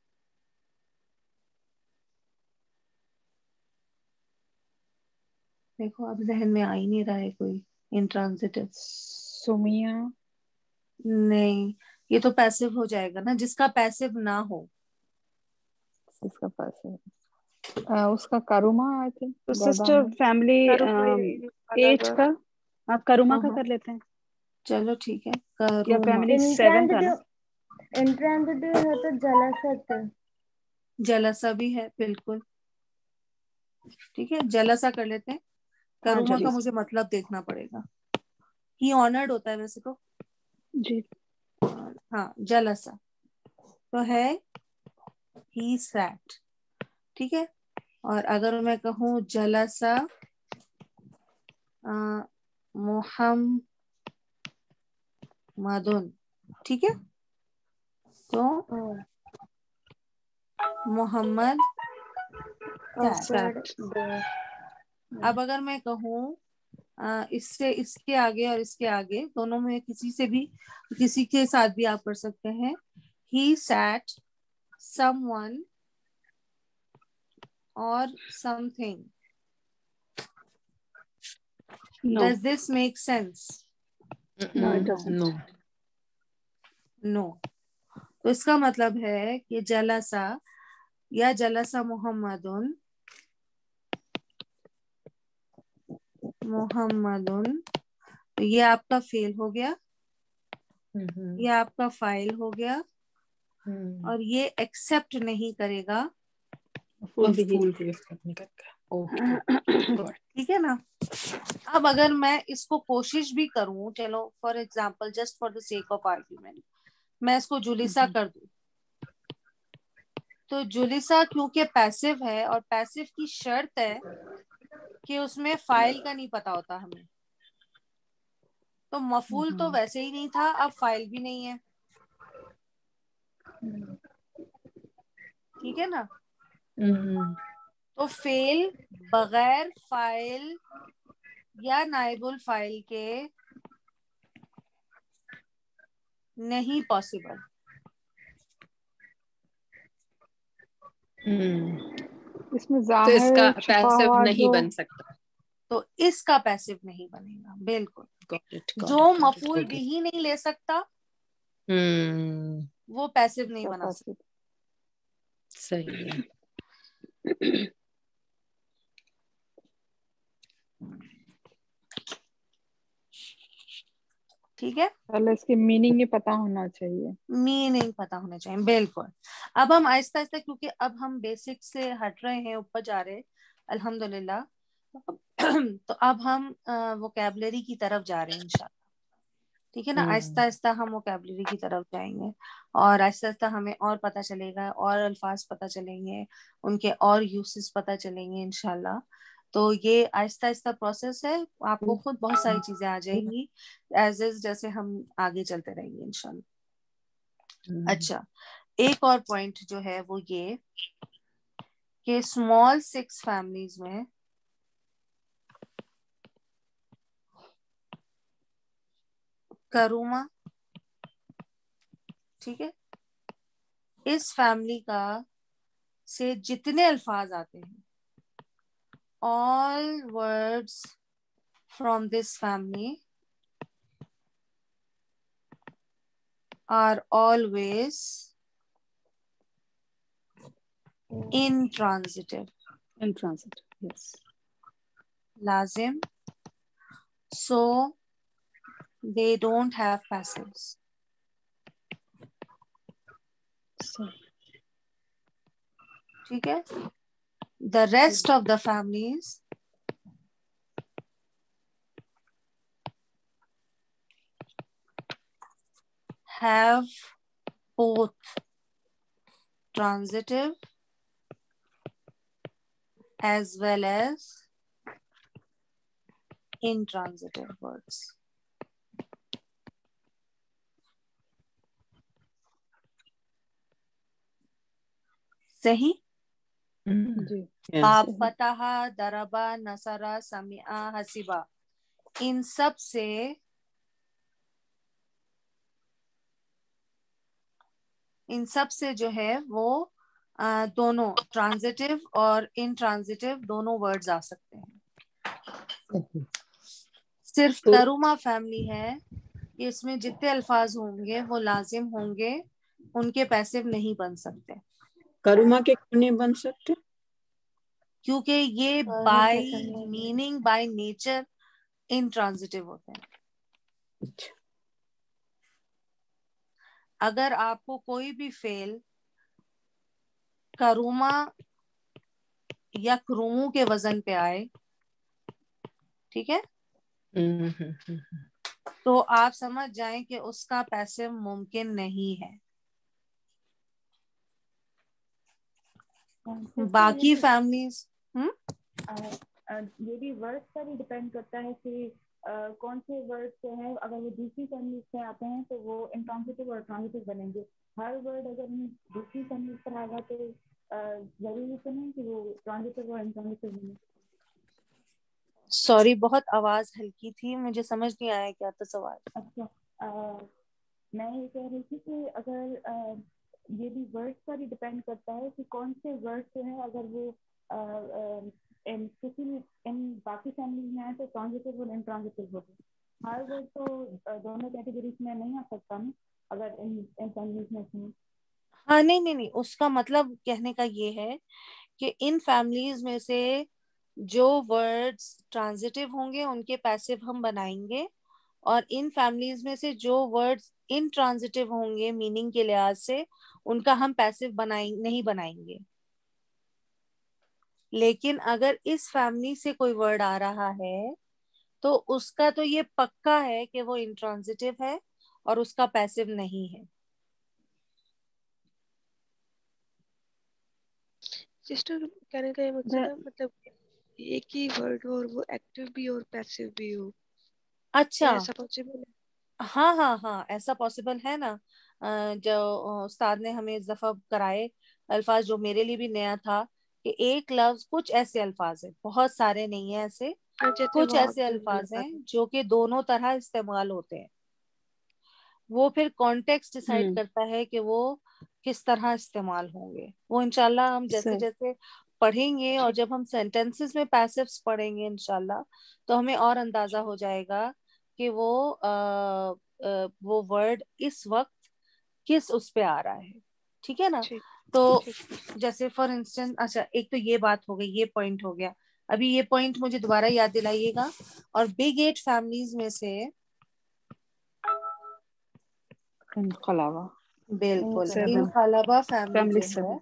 دیکھو اب ذہن میں آ ہی نہیں رہا ہے کوئی انٹرانزیٹو. سمیہ نہیں, یہ تو پیسو ہو جائے گا نا جس کا پیسو نہ ہو. اس کا پیسو اس کا کروما آئی تھنک تو سسٹر فیملی ایج کا آپ کروما کا کر لیتے ہیں. چلو ٹھیک ہے. یا فیملی سیون تھا نا. انٹرانزٹو ہے تو جلست جلسہ بھی ہے بالکل. ٹھیک ہے جلسہ کر لیتے ہیں. کروما کا مجھے مطلب دیکھنا پڑے گا. ہی آنرڈ ہوتا ہے ویسے تو جی. ہاں جلسہ تو ہے ہی سیٹ. ٹھیک ہے. اور اگر میں کہوں جلسہ محمدن, ٹھیک ہے, تو محمد سیٹ. اب اگر میں کہوں اس سے اس کے آگے اور اس کے آگے دونوں میں کسی سے بھی کسی کے ساتھ بھی آپ کر سکتے ہیں. ہی سیٹ سم ون اور something. Does this make sense? No. No. تو اس کا مطلب ہے کہ جلسہ یا جلسہ محمدن محمدن یہ آپ کا فیل ہو گیا, یہ آپ کا فائل ہو گیا, اور یہ ایکسپٹ نہیں کرے گا. ٹھیک ہے نا. اب اگر میں اس کو کوشش بھی کروں, چلو for example just for the sake of argument میں اس کو جولیسا کر دوں, تو جولیسا کیونکہ پیسو ہے اور پیسو کی شرط ہے کہ اس میں فائل کا نہیں پتا ہوتا ہمیں, تو مفعول تو ویسے ہی نہیں تھا, اب فائل بھی نہیں ہے. ٹھیک ہے نا. تو فعل بغیر فائل یا نائب الفائل کے نہیں پاسبل. اس میں تو اس کا ظاہر چھپا پیسو ہوا نہیں جو بن سکتا. تو اس کا پیسو نہیں بنے گا. بالکل. Got it, got جو it, got it. مفعول Okay. بھی ہی نہیں لے سکتا ہوں وہ پیسو نہیں بنا سکتا. صحیح ہے. ٹھیک ہے. پہلے اس کی میننگ ہی پتا ہونا چاہیے. میننگ پتا ہونا چاہیے. بالکل. اب ہم آہستہ آہستہ کیونکہ اب ہم بیسک سے ہٹ رہے ہیں, اوپر جا رہے الحمدللہ, تو اب ہم ووکیبلری کی طرف جا رہے ہیں انشاءاللہ. ٹھیک ہے نا. آہستہ آہستہ ہم ووکیبلری کی طرف جائیں گے اور آہستہ آہستہ ہمیں اور پتہ چلے گا, اور الفاظ پتہ چلیں گے, ان کے اور یوزز پتہ چلیں گے انشاءاللہ. تو یہ آہستہ آہستہ پروسیس ہے. آپ کو خود بہت ساری چیزیں آ جائیں گی ایز از جیسے ہم آگے چلتے رہیں گے انشاءاللہ. اچھا, ایک اور پوائنٹ جو ہے وہ یہ کہ اسمال سکس فیملیز میں کروما, ٹھیک ہے, اس فیملی کا سے جتنے الفاظ آتے ہیں all words from this family are always intransitive. Intransitive, yes. Lazim. So they don't have passives. ٹھیک ہے. The rest of the families have both transitive as well as intransitive words. صحیح. جی. آپ فتح, دربا, نصرا, سمعا, حسبا, ان سب سے ان سب سے جو ہے وہ دونوں ٹرانزیٹیو اور ان ٹرانزیٹیو دونوں ورڈز آ سکتے ہیں. صرف تروما فیملی ہے کہ اس میں جتنے الفاظ ہوں گے وہ لازم ہوں گے, ان کے پیسو نہیں بن سکتے. کروما کے کیوں نہیں بن سکتے؟ کیونکہ یہ by meaning by nature intransitive होते हैं. अच्छा. अगर आपको कोई भी फेल करूमा या क्रूमू के वजन पे आए, ठीक है, हम्म, हम्म, हम्म. तो आप समझ जाएं कि उसका पैसिव मुमकिन नहीं है. बाकी फैमिलीज हम्म ये भी वर्ड पर ही डिपेंड करता है कि Uh, कौन से वर्ड से हैं. अगर वो दूसरी फैमिली से आते हैं तो वो इंट्रांजिटिव और ट्रांजिटिव बनेंगे. हर वर्ड अगर दूसरी फैमिली पर आएगा तो uh, जरूरी तो नहीं कि वो ट्रांजिटिव और इंट्रांजिटिव बने. सॉरी, बहुत आवाज हल्की थी, मुझे समझ नहीं आया क्या था सवाल. अच्छा, uh, मैं ये कह रही थी कि अगर uh, ये भी वर्ड पर ही डिपेंड करता है कि कौन से वर्ड से हैं. अगर वो uh, uh, इन किसी इन बाकी फैमिली में आए तो ट्रांजिटिव और इंट्रांजिटिव होगा. हर वर्ड तो दोनों कैटेगरीज में नहीं आ सकता ना अगर इन इन फैमिलीज में से. हाँ नहीं नहीं नहीं, उसका मतलब कहने का ये है कि इन फैमिलीज में से जो वर्ड्स ट्रांजिटिव होंगे उनके पैसिव हम बनाएंगे, और इन फैमिलीज में से जो वर्ड्स इंट्रांजिटिव होंगे मीनिंग के लिहाज से उनका हम पैसिव बनाए नहीं बनाएंगे. लेकिन अगर इस फैमिली से कोई वर्ड आ रहा है तो उसका तो ये पक्का है कि वो इंट्रांजिटिव है और उसका पैसिव नहीं है. सिस्टर कहने का ये मकसद है मतलब एक ही वर्ड हो और वो एक्टिव भी और पैसिव भी हो. अच्छा, ऐसा पॉसिबल है? हाँ हाँ हाँ, ऐसा पॉसिबल है ना. अ, जो उस्ताद ने हमें इस दफा कराए अल्फाज, जो मेरे लिए भी नया था कि एक लफ्ज, कुछ ऐसे अल्फाज है, बहुत सारे नहीं है ऐसे, कुछ ऐसे अल्फाज हैं जो कि दोनों तरह इस्तेमाल होते हैं. वो फिर कॉन्टेक्स्ट डिसाइड करता है कि वो किस तरह इस्तेमाल होंगे. वो इंशाल्लाह हम जैसे जैसे पढ़ेंगे और जब हम सेंटेंसेस में पैसिव्स पढ़ेंगे इंशाल्लाह तो हमें और अंदाजा हो जाएगा कि वो आ, आ, वो वर्ड इस वक्त किस उस पे आ रहा है. ठीक है ना. तो जैसे फॉर इंस्टेंस, अच्छा एक तो ये बात हो गई, ये पॉइंट हो गया. अभी ये पॉइंट मुझे दोबारा याद दिलाइएगा. और बिग एट फैमिलीज में से इनकलाबा, बिल्कुल इनकलाबा फैमिली जो है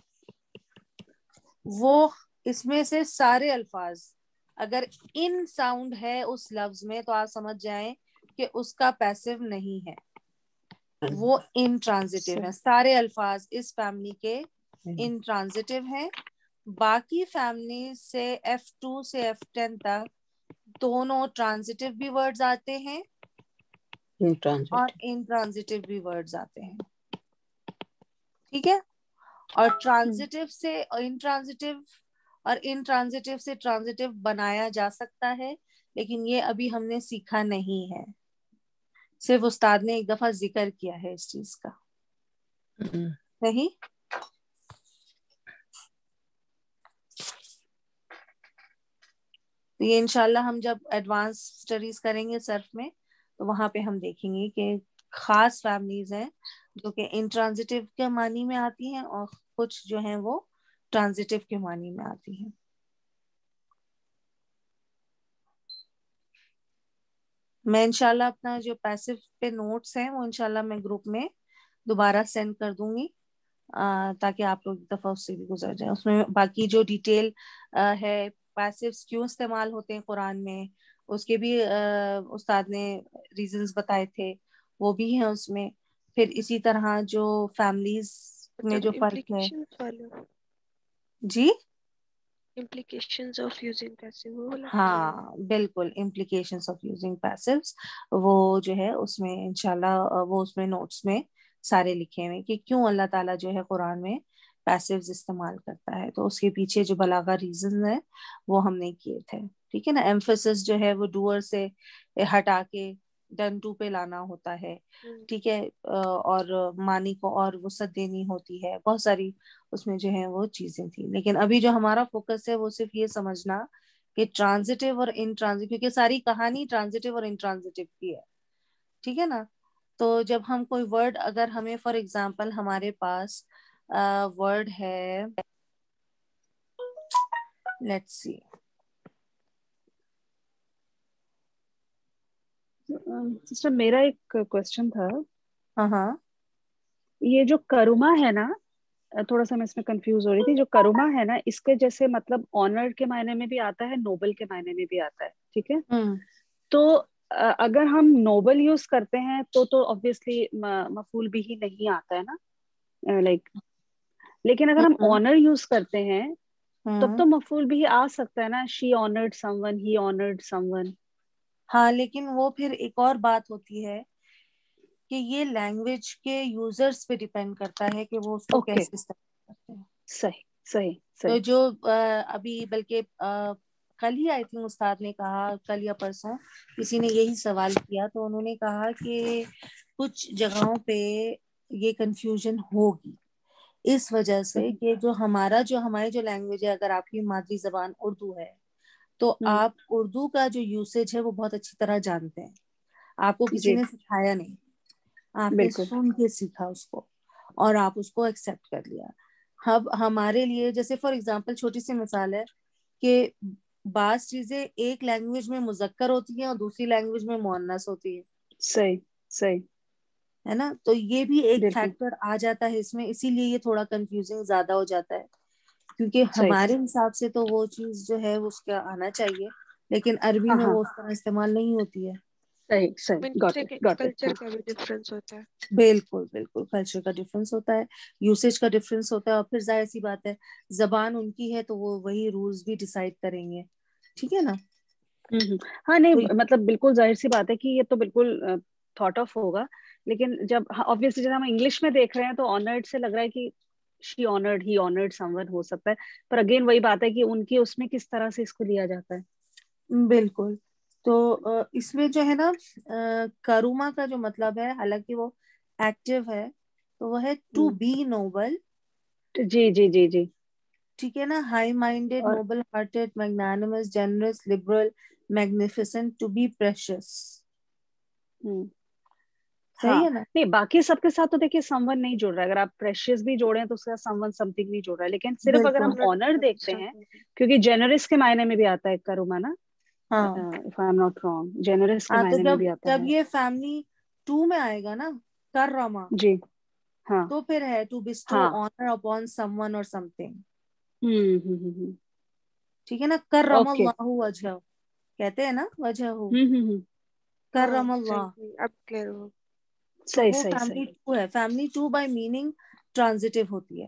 वो, इसमें से सारे अल्फाज अगर इन साउंड है उस लफ्ज में तो आप समझ जाएं कि उसका पैसिव नहीं है, वो इन ट्रांजिटिव है. सारे अल्फाज इस फैमिली के इन ट्रांजिटिव हैं. बाकी फैमिली से एफ टू से एफ टेन तक दोनों ट्रांजिटिव भी वर्ड्स आते हैं और इंट्रांजिटिव भी वर्ड्स आते हैं. ठीक है. और ट्रांजिटिव से इंट्रांजिटिव और इंट्रांजिटिव से ट्रांजिटिव बनाया जा सकता है, लेकिन ये अभी हमने सीखा नहीं है, सिर्फ उस्ताद ने एक दफा जिक्र किया है इस चीज का. नहीं, तो ये इंशाल्लाह हम जब एडवांस स्टडीज करेंगे सर्फ में तो वहां पे हम देखेंगे कि खास फैमिलीज हैं जो कि इंट्रांजिटिव के मानी में आती हैं और कुछ जो हैं वो ट्रांजिटिव के मानी में आती हैं. मैं इंशाल्लाह अपना जो पैसिव पे नोट्स हैं वो इंशाल्लाह मैं ग्रुप में दोबारा सेंड कर दूंगी आ, ताकि आप लोग एक दफा उससे भी गुजर जाए. उसमें बाकी जो डिटेल आ, है पैसिव्स क्यों इस्तेमाल होते हैं कुरान में, उसके भी आ, उस्ताद ने रीजंस बताए थे, वो भी है उसमें. फिर इसी तरह जो फैमिलीज में जो फर्क है. जी, implications of using passive वो वाला. हाँ बिल्कुल, implications of using passives वो जो है उसमें इंशाल्लाह वो उसमें नोट्स में सारे लिखे हुए कि क्यों अल्लाह ताला जो है कुरान में पैसिव्स इस्तेमाल करता है. तो उसके पीछे जो बलागा रीजन है वो हमने किए थे. ठीक है ना. एम्फेसिस जो है वो डूअर से हटा के डन टू पे लाना होता है. ठीक है. और मानी को और वसअत देनी होती है, बहुत सारी उसमें जो है वो चीजें थी. लेकिन अभी जो हमारा फोकस है वो सिर्फ ये समझना कि ट्रांजिटिव और इंट्रांजिटिव, क्योंकि सारी कहानी ट्रांजिटिव और इंट्रांजिटिव की है. ठीक है ना. तो जब हम कोई वर्ड, अगर हमें फॉर एग्जांपल हमारे पास वर्ड है, लेट्स सी, سسٹر میرا ایک کوشچن تھا. ہاں ہاں یہ جو کرما ہے نا, تھوڑا سا میں اس میں کنفیوز ہو رہی تھی. جو کرما ہے نا, اس کے جیسے مطلب آنر کے معنی میں بھی آتا ہے, نوبل کے معنی میں بھی آتا ہے, ٹھیک ہے. تو اگر ہم نوبل یوز کرتے ہیں تو تو obviously مفعول بھی ہی نہیں آتا ہے نا, لائک. لیکن اگر ہم آنر یوز کرتے ہیں تب تو مفعول بھی آ سکتا ہے نا, she honoured someone, he honoured someone. ہاں لیکن وہ پھر ایک اور بات ہوتی ہے کہ یہ لینگویج کے یوزرز پہ ڈیپینڈ کرتا ہے کہ وہ اس کو اوکے, کیسے استعمال کرتے ہیں. صحیح صحیح تو صحیح. جو ابھی بلکہ کل ہی آئی تھنک استاد نے کہا, کل یا پرسوں کسی نے یہی سوال کیا, تو انہوں نے کہا کہ کچھ جگہوں پہ یہ کنفیوژن ہوگی اس وجہ سے کہ جو ہمارا جو ہماری جو لینگویج ہے, اگر آپ کی مادری زبان اردو ہے تو آپ اردو کا جو یوسیج ہے وہ بہت اچھی طرح جانتے ہیں. آپ کو کسی جی نے سکھایا نہیں, آپ نے بالکل. سن کے سیکھا اس کو اور آپ اس کو ایکسپٹ کر لیا. اب ہمارے لیے جیسے فار ایگزامپل چھوٹی سی مثال ہے کہ بعض چیزیں ایک لینگویج میں مذکر ہوتی ہیں اور دوسری لینگویج میں مؤنث ہوتی ہے, صحیح صحیح ہے نا. تو یہ بھی ایک بالکل فیکٹر آ جاتا ہے اس میں, اسی لیے یہ تھوڑا کنفیوزنگ زیادہ ہو جاتا ہے, کیونکہ صحیح. ہمارے حساب سے تو وہ چیز جو ہے اس کا آنا چاہیے, لیکن عربی ہاں میں ہاں وہ اس طرح استعمال نہیں ہوتی ہے. صحیح صحیح, got it got it. Culture کا بھی ڈفرینس ہوتا ہے. بالکل بالکل, کلچر کا ڈفرینس ہوتا ہے, یوسیج کا ڈفرینس ہوتا ہے, اور پھر ظاہر سی بات ہے زبان ان کی ہے تو وہ وہی رولز بھی ڈیسائیڈ کریں گے, ٹھیک ہے نا. ہاں نہیں مطلب بالکل ظاہر سی بات ہے کہ یہ تو بالکل تھاٹ آف ہوگا, لیکن جب obviously جب ہم انگلش میں دیکھ رہے ہیں تو آنرڈ سے لگ رہا ہے کہ she honoured, he honoured someone ہو سکتا ہے, پر اگین وہی بات ہے کہ ان کی اس میں کس طرح سے اس کو لیا جاتا ہے. بالکل. تو اس میں جو ہے نا کروما کا جو مطلب ہے, حالانکہ وہ ایکٹیو ہے, تو وہ ہے ٹو بی نوبل. جی جی جی جی ٹھیک ہے نا, ہائی مائنڈیڈ, اور noble hearted, magnanimous, generous, liberal, magnificent, to be precious. ہاں صحیح ہے نا. نہیں, باقی سب کے ساتھ تو دیکھیے سم ون نہیں جڑ رہا ہے. اگر آپ پریشیس بھی جوڑیں تو اس کا سم ون سم تھنگ نہیں جڑ رہا ہے, لیکن صرف اگر ہم بالکل آنر دیکھتے ہیں, کیونکہ جنرس کے معنی میں بھی آتا ہے کروما نا, ہاں if I'm not wrong, generous کے ہاں. تو معنی میں جب بھی آتا جب ہے. یہ فیملی ٹو میں آئے گا نا, کرما, جی ہاں تو پھر ہے ٹو بسٹو ہاں آنر اپون سم ون اور سم تھنگ. ہوں ہوں ہوں ٹھیک ہے نا. کرم اوکے. اللہ وجہ کہتے ہیں نا, وجہ ہو, ہوں ہوں ہوں کرم اللہ. اب کلیئر ہو. تو صحیح وہ صحیح فیملی صحیح ٹو ہے. Family two by meaning transitive ہوتی ہے.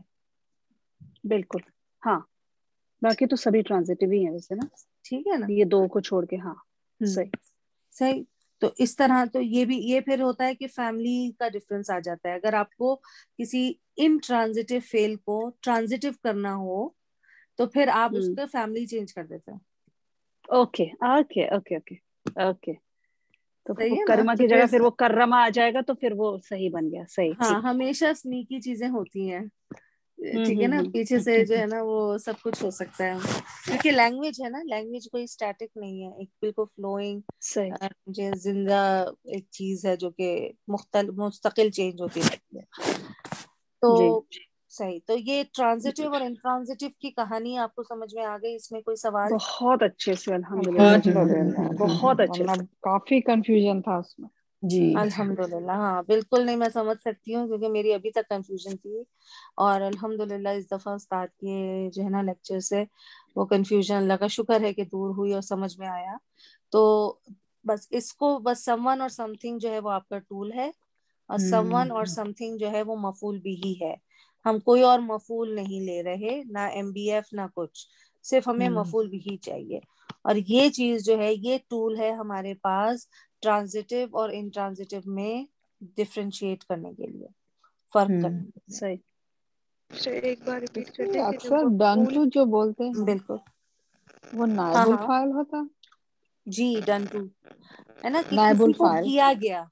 بالکل ہاں, باقی تو سبھی ٹرانزیٹیو ہی ہیں ویسے نا, ٹھیک ہے نا. یہ دو کو چھوڑ کے. ہاں صحیح صحیح. تو اس طرح تو یہ بھی, یہ پھر ہوتا ہے کہ فیملی کا ڈفرنس آ جاتا ہے. اگر آپ کو کسی ان ٹرانزیٹیو فیل کو ٹرانزیٹیو کرنا ہو تو پھر آپ اس کا فیملی چینج کر دیتے ہیں. Okay okay okay okay okay. تو صحیح ہے نا. کرما تو کی جگہ پھر وہ کرما آ جائے گا, تو پھر وہ صحیح بن گیا. صحیح ہاں, ٹھیک. ہمیشہ سنیکی چیزیں ہوتی ہیں, ہوں ٹھیک ہے ہوں نا, ہوں پیچھے سے جو ہے نا وہ سب کچھ ہو سکتا ہے, کیونکہ لینگویج ہے نا, لینگویج کوئی اسٹیٹک نہیں ہے, ایک بالکل فلوئنگ صحیح جو زندہ ایک چیز ہے جو کہ مختلف مستقل چینج ہوتی رہتی ہے. تو جی صحیح. تو یہ ٹرانزیٹیو اور انٹرانزیٹیو کی کہانی آپ کو سمجھ میں آ گئی. اس میں کوئی سوال؟ بہت اچھے سے, الحمدللہ جی, الحمدللہ بہت اچھے ورنہ سے. کافی کنفیوژن تھا اس میں. جی الحمدللہ. ہاں بالکل نہیں, میں سمجھ سکتی ہوں کیونکہ میری ابھی تک کنفیوژن تھی, اور الحمدللہ اس دفعہ استاد کے جو ہے نا لیکچر سے وہ کنفیوژن اللہ کا شکر ہے کہ دور ہوئی اور سمجھ میں آیا. تو بس اس کو بس سم ون اور سم تھنگ جو ہے وہ آپ کا ٹول ہے, اور سم ون اور سم تھنگ جو ہے وہ مفعول بھی ہی ہے. ہم کوئی اور مفعول نہیں لے رہے, نہ ایم بی ایف نہ کچھ, صرف ہمیں مفعول بھی ہی چاہیے. اور یہ چیز جو ہے, یہ ٹول ہے ہمارے پاس ٹرانزیٹیو اور انٹرانزیٹیو میں ڈفرینشیٹ کرنے کے لیے, فرق کرنے کے لیے. صحیح. ایک بار ریپیٹ کر دیں کہ جو اکثر ڈن مفعول. ٹو جو بولتے ہیں بالکل. وہ ہاں نائب ہاں الفاعل ہوتا. جی, ڈن ٹو ہے نا, کہ نائب کسی کو الفاعل. کیا گیا,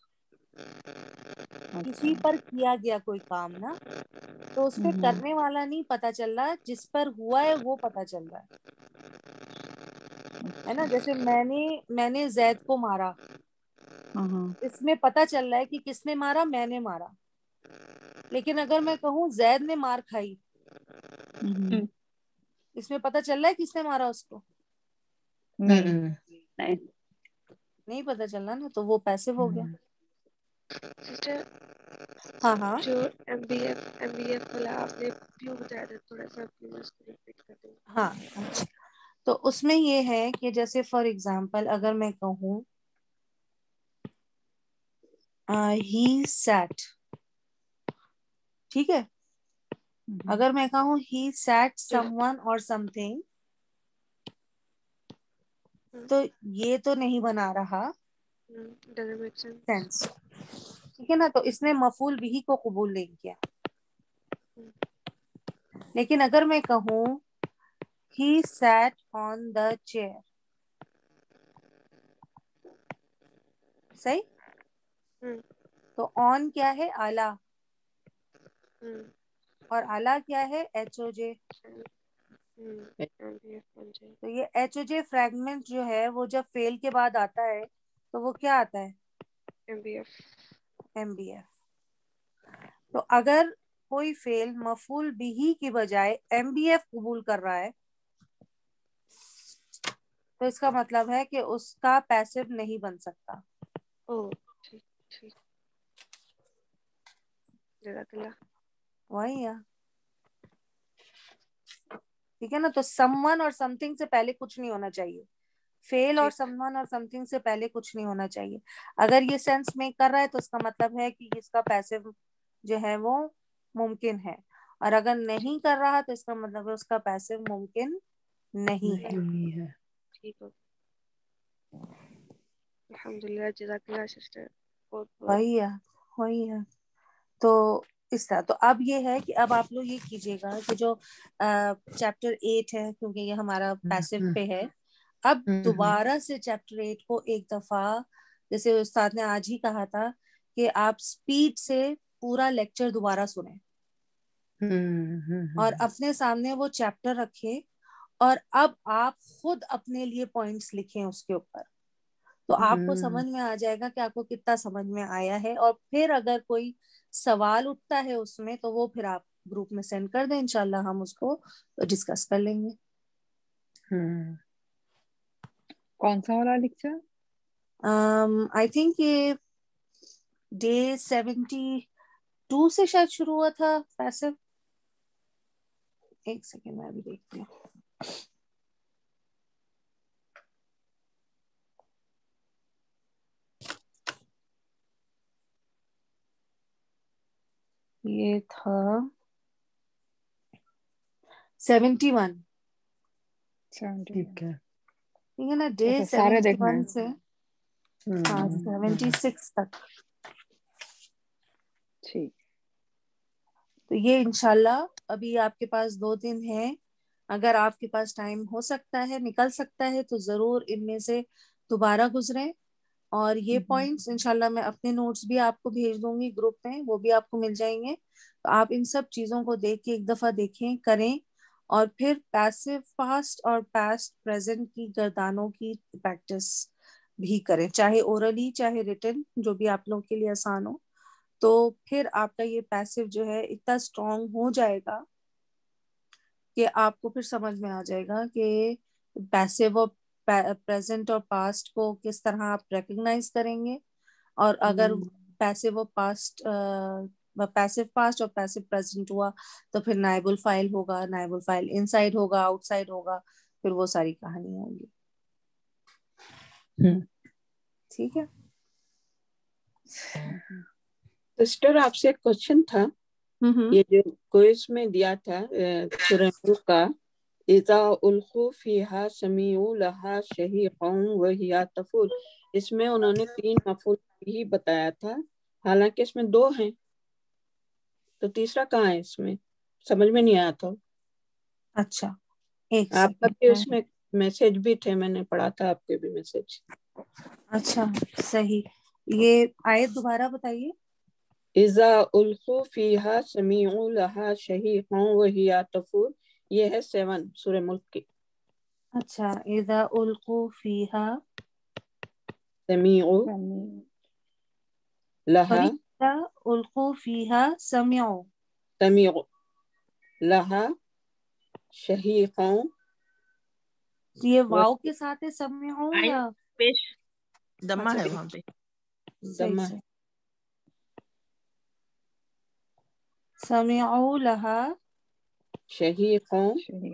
اچھا. کسی پر کیا گیا کوئی کام نا, تو اس پہ کرنے والا نہیں پتا چل رہا, جس پر ہوا ہے وہ پتا چل رہا ہے. ہے نا, جیسے میں نے میں نے زید کو مارا, اس میں پتا چل رہا ہے کہ کس نے مارا, میں نے مارا. لیکن اگر میں کہوں زید نے مار کھائی, اس میں پتا چل رہا ہے کس نے مارا اس کو. نہیں. نہیں. نہیں پتہ چلنا نا تو وہ پیسو ہو گیا. سسٹر ہاں ہاں جو M B F M B F والا آپ نے کیوں بتایا تھا تھوڑا سا پلیز اس کو ریپیٹ کر دیں. ہاں اچھا تو اس میں یہ ہے کہ جیسے فار ایگزامپل اگر میں کہوں ہی سیٹ، ٹھیک ہے، اگر میں کہوں ہی سیٹ سم ون اور سم تھنگ تو یہ تو نہیں بنا رہا سینس، ٹھیک ہے نا، تو اس نے مفعول بھی کو قبول نہیں کیا. لیکن اگر میں کہوں he sat on the chair، صحیح، تو on کیا ہے آلہ، اور آلہ کیا ہے ایچ او جے. تو یہ ایچ او جے فریگمنٹ جو ہے وہ جب فیل کے بعد آتا ہے تو وہ کیا آتا ہے M B F. M B F. تو اگر کوئی فیل مفعول بھی کی بجائے ایم بی ایف قبول کر رہا ہے تو اس کا مطلب ہے کہ اس کا پیسو نہیں بن سکتا. او ٹھیک ٹھیک، جزاک اللہ. وہی ہے، ٹھیک ہے نا. تو سم ون اور سم تھنگ سے پہلے کچھ نہیں ہونا چاہیے، فیل اور سم ون اور سم تھنگ سے پہلے کچھ نہیں ہونا چاہیے. اگر یہ سینس میک کر رہا ہے تو اس کا مطلب ہے کہ اس کا پیسو جو ہے وہ ممکن ہے، اور اگر نہیں کر رہا تو اس کا مطلب ہے اس کا پیسو ممکن نہیں ہے. ٹھیک ہے، الحمدللہ، جزاک اللہ سسٹر. وہی ہے وہی ہے. تو اس طرح تو اب یہ ہے کہ اب آپ لوگ یہ کیجیے گا کہ جو چیپٹر ایٹ ہے کیونکہ یہ ہمارا پیسو پہ ہے، اب دوبارہ سے چیپٹر ایٹ کو ایک دفعہ جیسے استاد نے آج ہی کہا تھا کہ آپ سپیڈ سے پورا لیکچر دوبارہ سنیں اور اپنے سامنے وہ چیپٹر رکھیں اور اب آپ خود اپنے لیے پوائنٹس لکھیں اس کے اوپر، تو آپ کو سمجھ میں آ جائے گا کہ آپ کو کتنا سمجھ میں آیا ہے. اور پھر اگر کوئی سوال اٹھتا ہے اس میں تو وہ پھر آپ گروپ میں سینڈ کر دیں، انشاءاللہ ہم اس کو ڈسکس کر لیں گے. کون سا والا لیکچر؟ آئی تھنک یہ ڈے سیونٹی ٹو سے شاید شروع ہوا تھا پیسو. ایک سیکنڈ میں ابھی دیکھتی ہوں. یہ تھا سیونٹی ون، ٹھیک ہے، ٹھیک ہے نا، ڈے اچھا سارے سیونٹی دیکھنا ون ہے. سے ہاں سیونٹی سکس تک. ٹھیک، تو یہ انشاءاللہ ابھی آپ کے پاس دو دن ہے، اگر آپ کے پاس ٹائم ہو سکتا ہے نکل سکتا ہے تو ضرور ان میں سے دوبارہ گزریں. اور یہ پوائنٹس انشاءاللہ میں اپنے نوٹس بھی آپ کو بھیج دوں گی گروپ میں، وہ بھی آپ کو مل جائیں گے. تو آپ ان سب چیزوں کو دیکھ کے ایک دفعہ دیکھیں کریں، اور پھر پیسو پاسٹ اور پاسٹ پریزنٹ کی گردانوں کی پریکٹس بھی کریں، چاہے اورلی چاہے ریٹن، جو بھی آپ لوگوں کے لیے آسان ہو. تو پھر آپ کا یہ پیسو جو ہے اتنا اسٹرانگ ہو جائے گا کہ آپ کو پھر سمجھ میں آ جائے گا کہ پیسو اور پریزنٹ اور پاسٹ کو کس طرح آپ ریکگنائز کریں گے. اور اگر پیسو اور پاسٹ پیسو پاسٹ اور پیسو پریزنٹ ہوا تو پھر نائب الفاعل ہوگا، نائب الفاعل ان سائڈ ہوگا، آؤٹ سائڈ ہوگا، پھر وہ ساری کہانی ہوگی. ٹھیک ہے سسٹر، آپ سے ایک کوشچن تھا. یہ جو کوئز میں دیا تھا سورہ ملک کا، اذا القوا فیہا سمیعوا لہا شہیقا وہی تفور، اس میں انہوں نے تین مفعول بھی بتایا تھا، حالانکہ اس میں دو ہیں، تو تیسرا کہاں ہے؟ اس میں سمجھ میں نہیں آیا تھا. اچھا ایک آپ کا بھی اس سیکنڈ. میں میسج بھی تھے، میں نے پڑھا تھا آپ کے بھی میسج. اچھا صحیح، یہ آیت دوبارہ بتائیے. اذا القوا فیہا سمیعوا لہا شہیقا وہی تفور، یہ ہے سیون سورہ ملک کی. اچھا، اذا القوا فیہا سمیعوا لہا اذا القوا فیہا سمعوا سمیعوا لہا شہیقا. یہ واو کے ساتھ ہے سمعوا یا پیش दम्मा है वहाँ पे। दम्मा समिअू लहा शहीक़ों,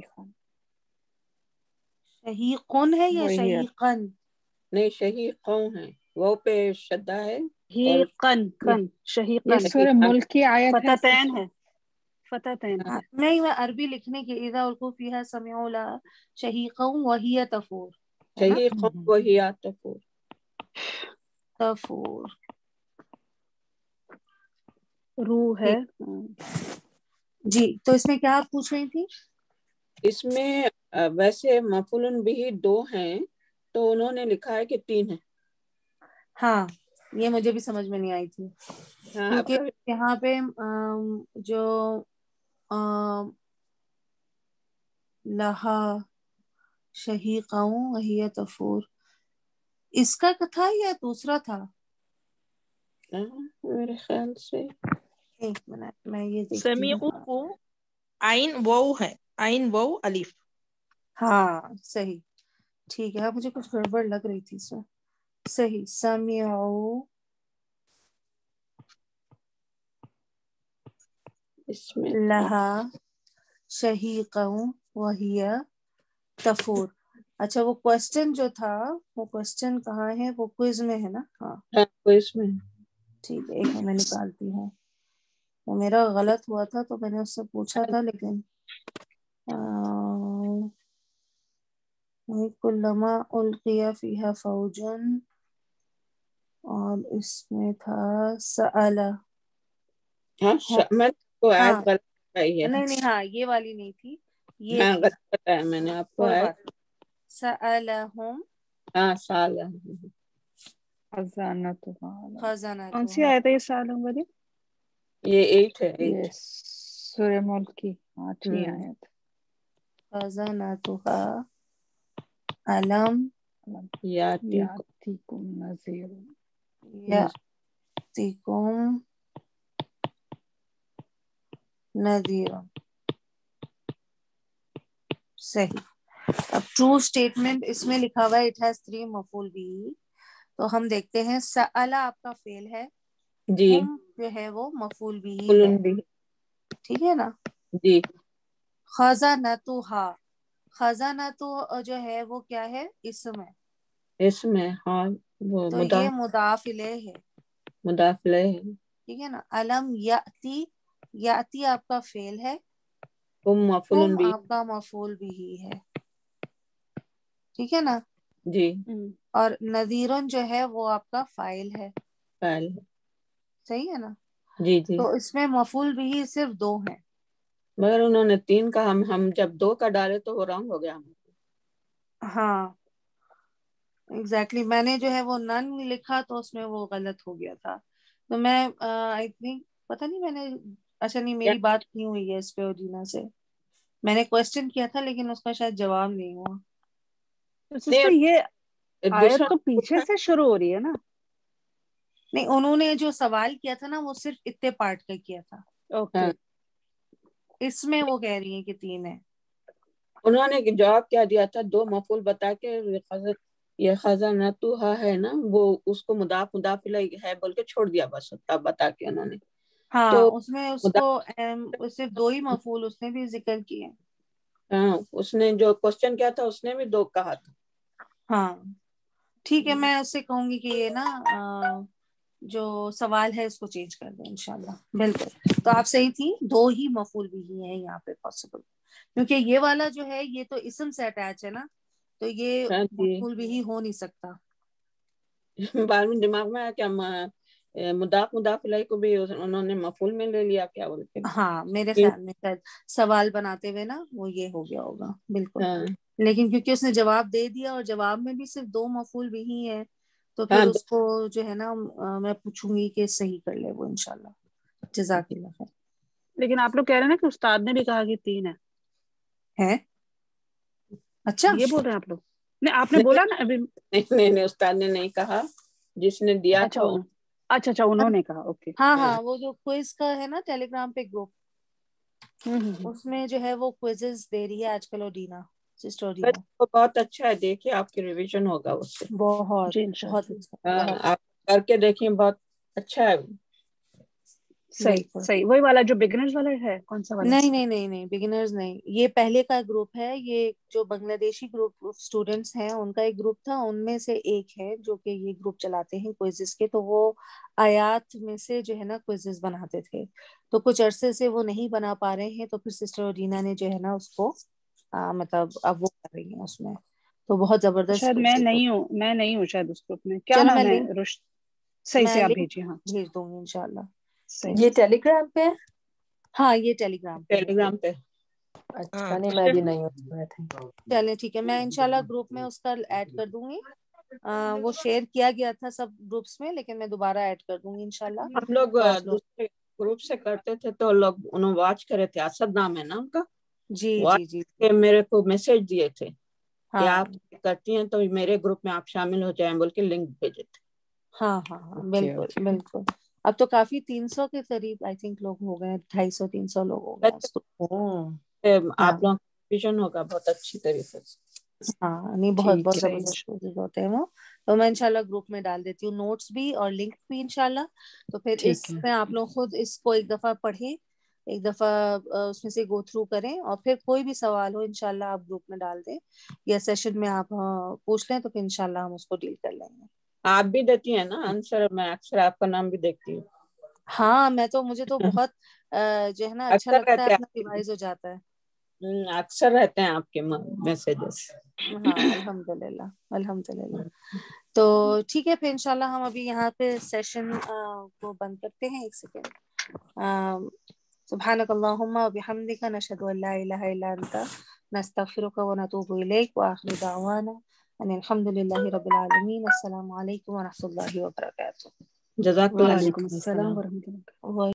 शहीक़ुन है या शहीक़न? नहीं शहीक़ों है, वो पे शद्दा है ये और कन कन शहीक़न, ये सूरह मुल्क की आयत है, फततैन है, फततैन है। नहीं, मैं अरबी लिखने की इज़ा उल्क़ू फ़ीहा समिअू लहा शहीक़न व हिय तफूर, शहीक़ों व हिय तफूर, तफूर रूह है। जी। तो इसमें क्या आप पूछ रही थी? इसमें वैसे मफूलन बिही दो हैं, तो उन्होंने लिखा है कि तीन है। हाँ, ये मुझे भी समझ में नहीं आई थी, हाँ, क्योंकि यहाँ पे अम, जो अम, लहा शहीक़ाऊ वहिय तफूर, इसका था या दूसरा था? मेरे ख्याल से एक मिनट मैं ये देखती समीउ हूँ। को आइन वाउ है, आइन वाउ अलिफ। हाँ सही, ठीक है। मुझे कुछ गड़बड़ लग रही थी इसमें। सही, समिअू इसमें लहा शहीक़ाऊ वहिय तफूर। अच्छा, वो क्वेश्चन जो था, वो क्वेश्चन कहाँ है? वो क्विज में है ना? हाँ हाँ, वो इसमें ठीक है, एक मिनट मैं निकालती हूँ। वो मेरा गलत हुआ था तो मैंने उससे पूछा था, लेकिन कुल्लमा उल्किया फीहा फौजन, और इसमें था सअला। हाँ, मैं तो हाँ, ऐड गलत बताई है। नहीं नहीं, हाँ ये वाली नहीं थी, ये हाँ थी। गलत बताया मैंने आपको। कोई ऐड बात नहीं। सअलहुम हाँ साल खजानतुहा, खजानतुहा। कौन सी आयत है ये सालम वाली? ये एट है, ये एट। सूरह मुल्क की आठवीं आयत। खजानतुहा अलम यातिकुम नज़ीर, यातिकुम नज़ीर। सही। अब ट्रू स्टेटमेंट इसमें लिखा हुआ है इट हैज थ्री मफूल भी, तो हम देखते हैं। सअला आपका फेल है जी, हुम जो है वो मफूल भी है, ठीक है ना जी। खजानतुहा, खजानतु जो है वो क्या है? इसम है, इसमें हाँ वो तो मुदा ये मुदाफ इलैह है, मुदाफिले है। ठीक है ना। अलम याती, याती आपका फेल है, तुम मफूलन हुम भी। आपका मफूल भी है, ठीक है ना। जी। और नज़ीरन जो है वो आपका फाइल है, फाइल है। सही है ना। जी जी। तो इसमें मफूल भी सिर्फ दो हैं, मगर उन्होंने तीन का, हम हम जब दो का डाले तो वो रॉन्ग हो गया। हाँ एग्जैक्टली exactly. मैंने जो है वो नन लिखा तो उसमें वो गलत हो गया था। तो मैं आई थिंक, पता नहीं मैंने, अच्छा नहीं मेरी बात नहीं हुई है इस पे ओजीना से। मैंने क्वेश्चन किया था लेकिन उसका शायद जवाब नहीं हुआ। तो सिस्टर ये आयत तो पीछे से शुरू हो रही है ना? नहीं, उन्होंने जो सवाल किया था ना वो सिर्फ इतने पार्ट का किया था। ओके। इसमें वो कह रही है कि तीन है। उन्होंने जवाब क्या दिया था? दो मफूल बता के ये खजानतुहा है ना, वो उसको मुदाफ मुदाफ इलैह है बोल के छोड़ दिया बस, तब बता के उन्होंने। हाँ तो उसमें उसको सिर्फ दो ही मफूल उसने भी जिक्र किए। हाँ, उसने जो क्वेश्चन किया था उसने भी दो कहा था। हाँ ठीक है, मैं उससे कहूंगी कि ये ना आ, जो सवाल है इसको चेंज कर दे इंशाल्लाह। बिल्कुल, तो आप सही थी, दो ही मफूल भी ही है यहाँ पे पॉसिबल, क्योंकि ये वाला जो है ये तो इसम से अटैच है ना, तो ये मफूल भी ही हो नहीं सकता। बाद में दिमाग में आया क्या मुदाफ मुदाफ इलैह को भी उन्होंने मफूल में ले लिया क्या बोलते हैं। हाँ मेरे ख्याल में शायद सवाल बनाते हुए ना वो ये हो गया होगा। बिल्कुल। हाँ। लेकिन क्योंकि उसने जवाब दे दिया और जवाब में भी सिर्फ दो मफूल भी ही है, तो फिर हाँ, उसको जो है ना आ, मैं पूछूंगी कि सही कर ले वो इंशाल्लाह। जज़ाकिल्लाह खैर। लेकिन आप लोग कह रहे हैं ना कि उस्ताद ने भी कहा कि तीन है, है? अच्छा ये बोल रहे हैं आप लोग? नहीं आपने नहीं, बोला ना अभी। नहीं नहीं नहीं, उस्ताद ने नहीं कहा, जिसने दिया अच्छा था। उन्होंने, अच्छा अच्छा उन्होंने कहा। ओके। हाँ हाँ, वो जो क्विज का है ना टेलीग्राम पे ग्रुप, हम्म हम्म उसमें जो है वो क्विजेस दे रही है आजकल ओडीना, سسٹر بہت اچھا ہے, دیکھیے آپ کی ریویژن ہوگا اس سے. بہت بہت اچھا, آپ کر کے دیکھیں, بہت اچھا ہے. صحیح صحیح. وہی والا جو بگنرز والا ہے, کون سا والا؟ نہیں نہیں نہیں نہیں بگنرز نہیں, یہ پہلے کا گروپ ہے. یہ جو بنگلہ دیشی گروپ اسٹوڈینٹس ہیں ان کا ایک گروپ تھا, ان میں سے ایک ہے جو کہ یہ گروپ چلاتے ہیں کوئزز کے. تو وہ آیات میں سے جو ہے نا کوئزز بناتے تھے, تو کچھ عرصے سے وہ نہیں بنا پا رہے ہیں, تو پھر سسٹر رینا نے جو ہے نا اس کو آ, مطلب اب وہ کر رہی ہیں اس میں. تو بہت زبردست. شاید میں نہیں ہوں میں نہیں ہوں شاید اس گروپ میں. کیا چلو نام میں ہے؟ لنک رشت. صحیح سے میں آپ لنک بھیجیے. ہاں بھیج دوں گی انشاءاللہ. یہ ٹیلی گرام پہ؟ ہاں یہ ٹیلی گرام پہ. ٹیلی گرام پہ. اچھا, نہیں میں بھی نہیں ہوں. چلیں ٹھیک ہے, میں انشاءاللہ گروپ میں اس کا ایڈ کر دوں گی. آ, وہ شیئر کیا گیا تھا سب گروپس میں, لیکن میں دوبارہ ایڈ کر دوں گی انشاءاللہ. ہم لوگ دوسرے گروپ سے کرتے تھے تو لوگ انہوں واچ کرے تھے. اسد نام ہے نا ان کا. جی جی جی کے میرے کو میسج دیے تھے کہ ہاں آپ کرتی ہیں تو میرے گروپ میں آپ شامل ہو جائیں بول کے لنک بھیجے تھے. ہاں ہاں ہاں بالکل بالکل. اب تو کافی تین سو کے قریب آئی تھنک لوگ ہو گئے, ڈھائی سو تین سو لوگ ہو گئے اس کو. آپ لوگوں کا ویژن ہوگا بہت اچھی طریقے سے. ہاں نہیں بہت بہت زبردست ہوتے ہیں وہ. تو میں انشاءاللہ گروپ میں ڈال دیتی ہوں نوٹس بھی اور لنک بھی انشاءاللہ. تو پھر اس میں آپ لوگ خود اس کو ایک دفعہ پڑھیں, ایک دفعہ اس میں سے گو تھرو کریں, اور پھر کوئی بھی سوال ہو انشاءاللہ آپ گروپ میں ڈال دیں یا سیشن میں آپ پوچھ لیں, تو پھر انشاءاللہ ہم اس کو ڈیل کر لیں گے. آپ بھی دیتی ہیں نا آنسر؟ میں اکثر آپ کا نام بھی دیکھتی ہوں. ہاں میں تو مجھے تو بہت جو ہے نا اچھا اکثر لگتا ہے, رہتے اپنا ہیں ریوائز ہو جاتا ہے. اکثر رہتے ہیں آپ کے میسیجز. ہاں الحمدللہ الحمدللہ. تو ٹھیک ہے, پھر انشاءاللہ ہم ابھی یہاں پہ سیشن کو بند کرتے ہیں. ایک سیکنڈ. سبحانک اللہم و بحمدک نشہد ان لا الہ الا انت نستغفرک و نتوب الیک وآخر دعوانا ان الحمدللہ رب العالمین. السلام علیکم و رحمۃ اللہ وبرکاتہ. جزاک اللہ. وعلیکم السلام ورحمۃ اللہ.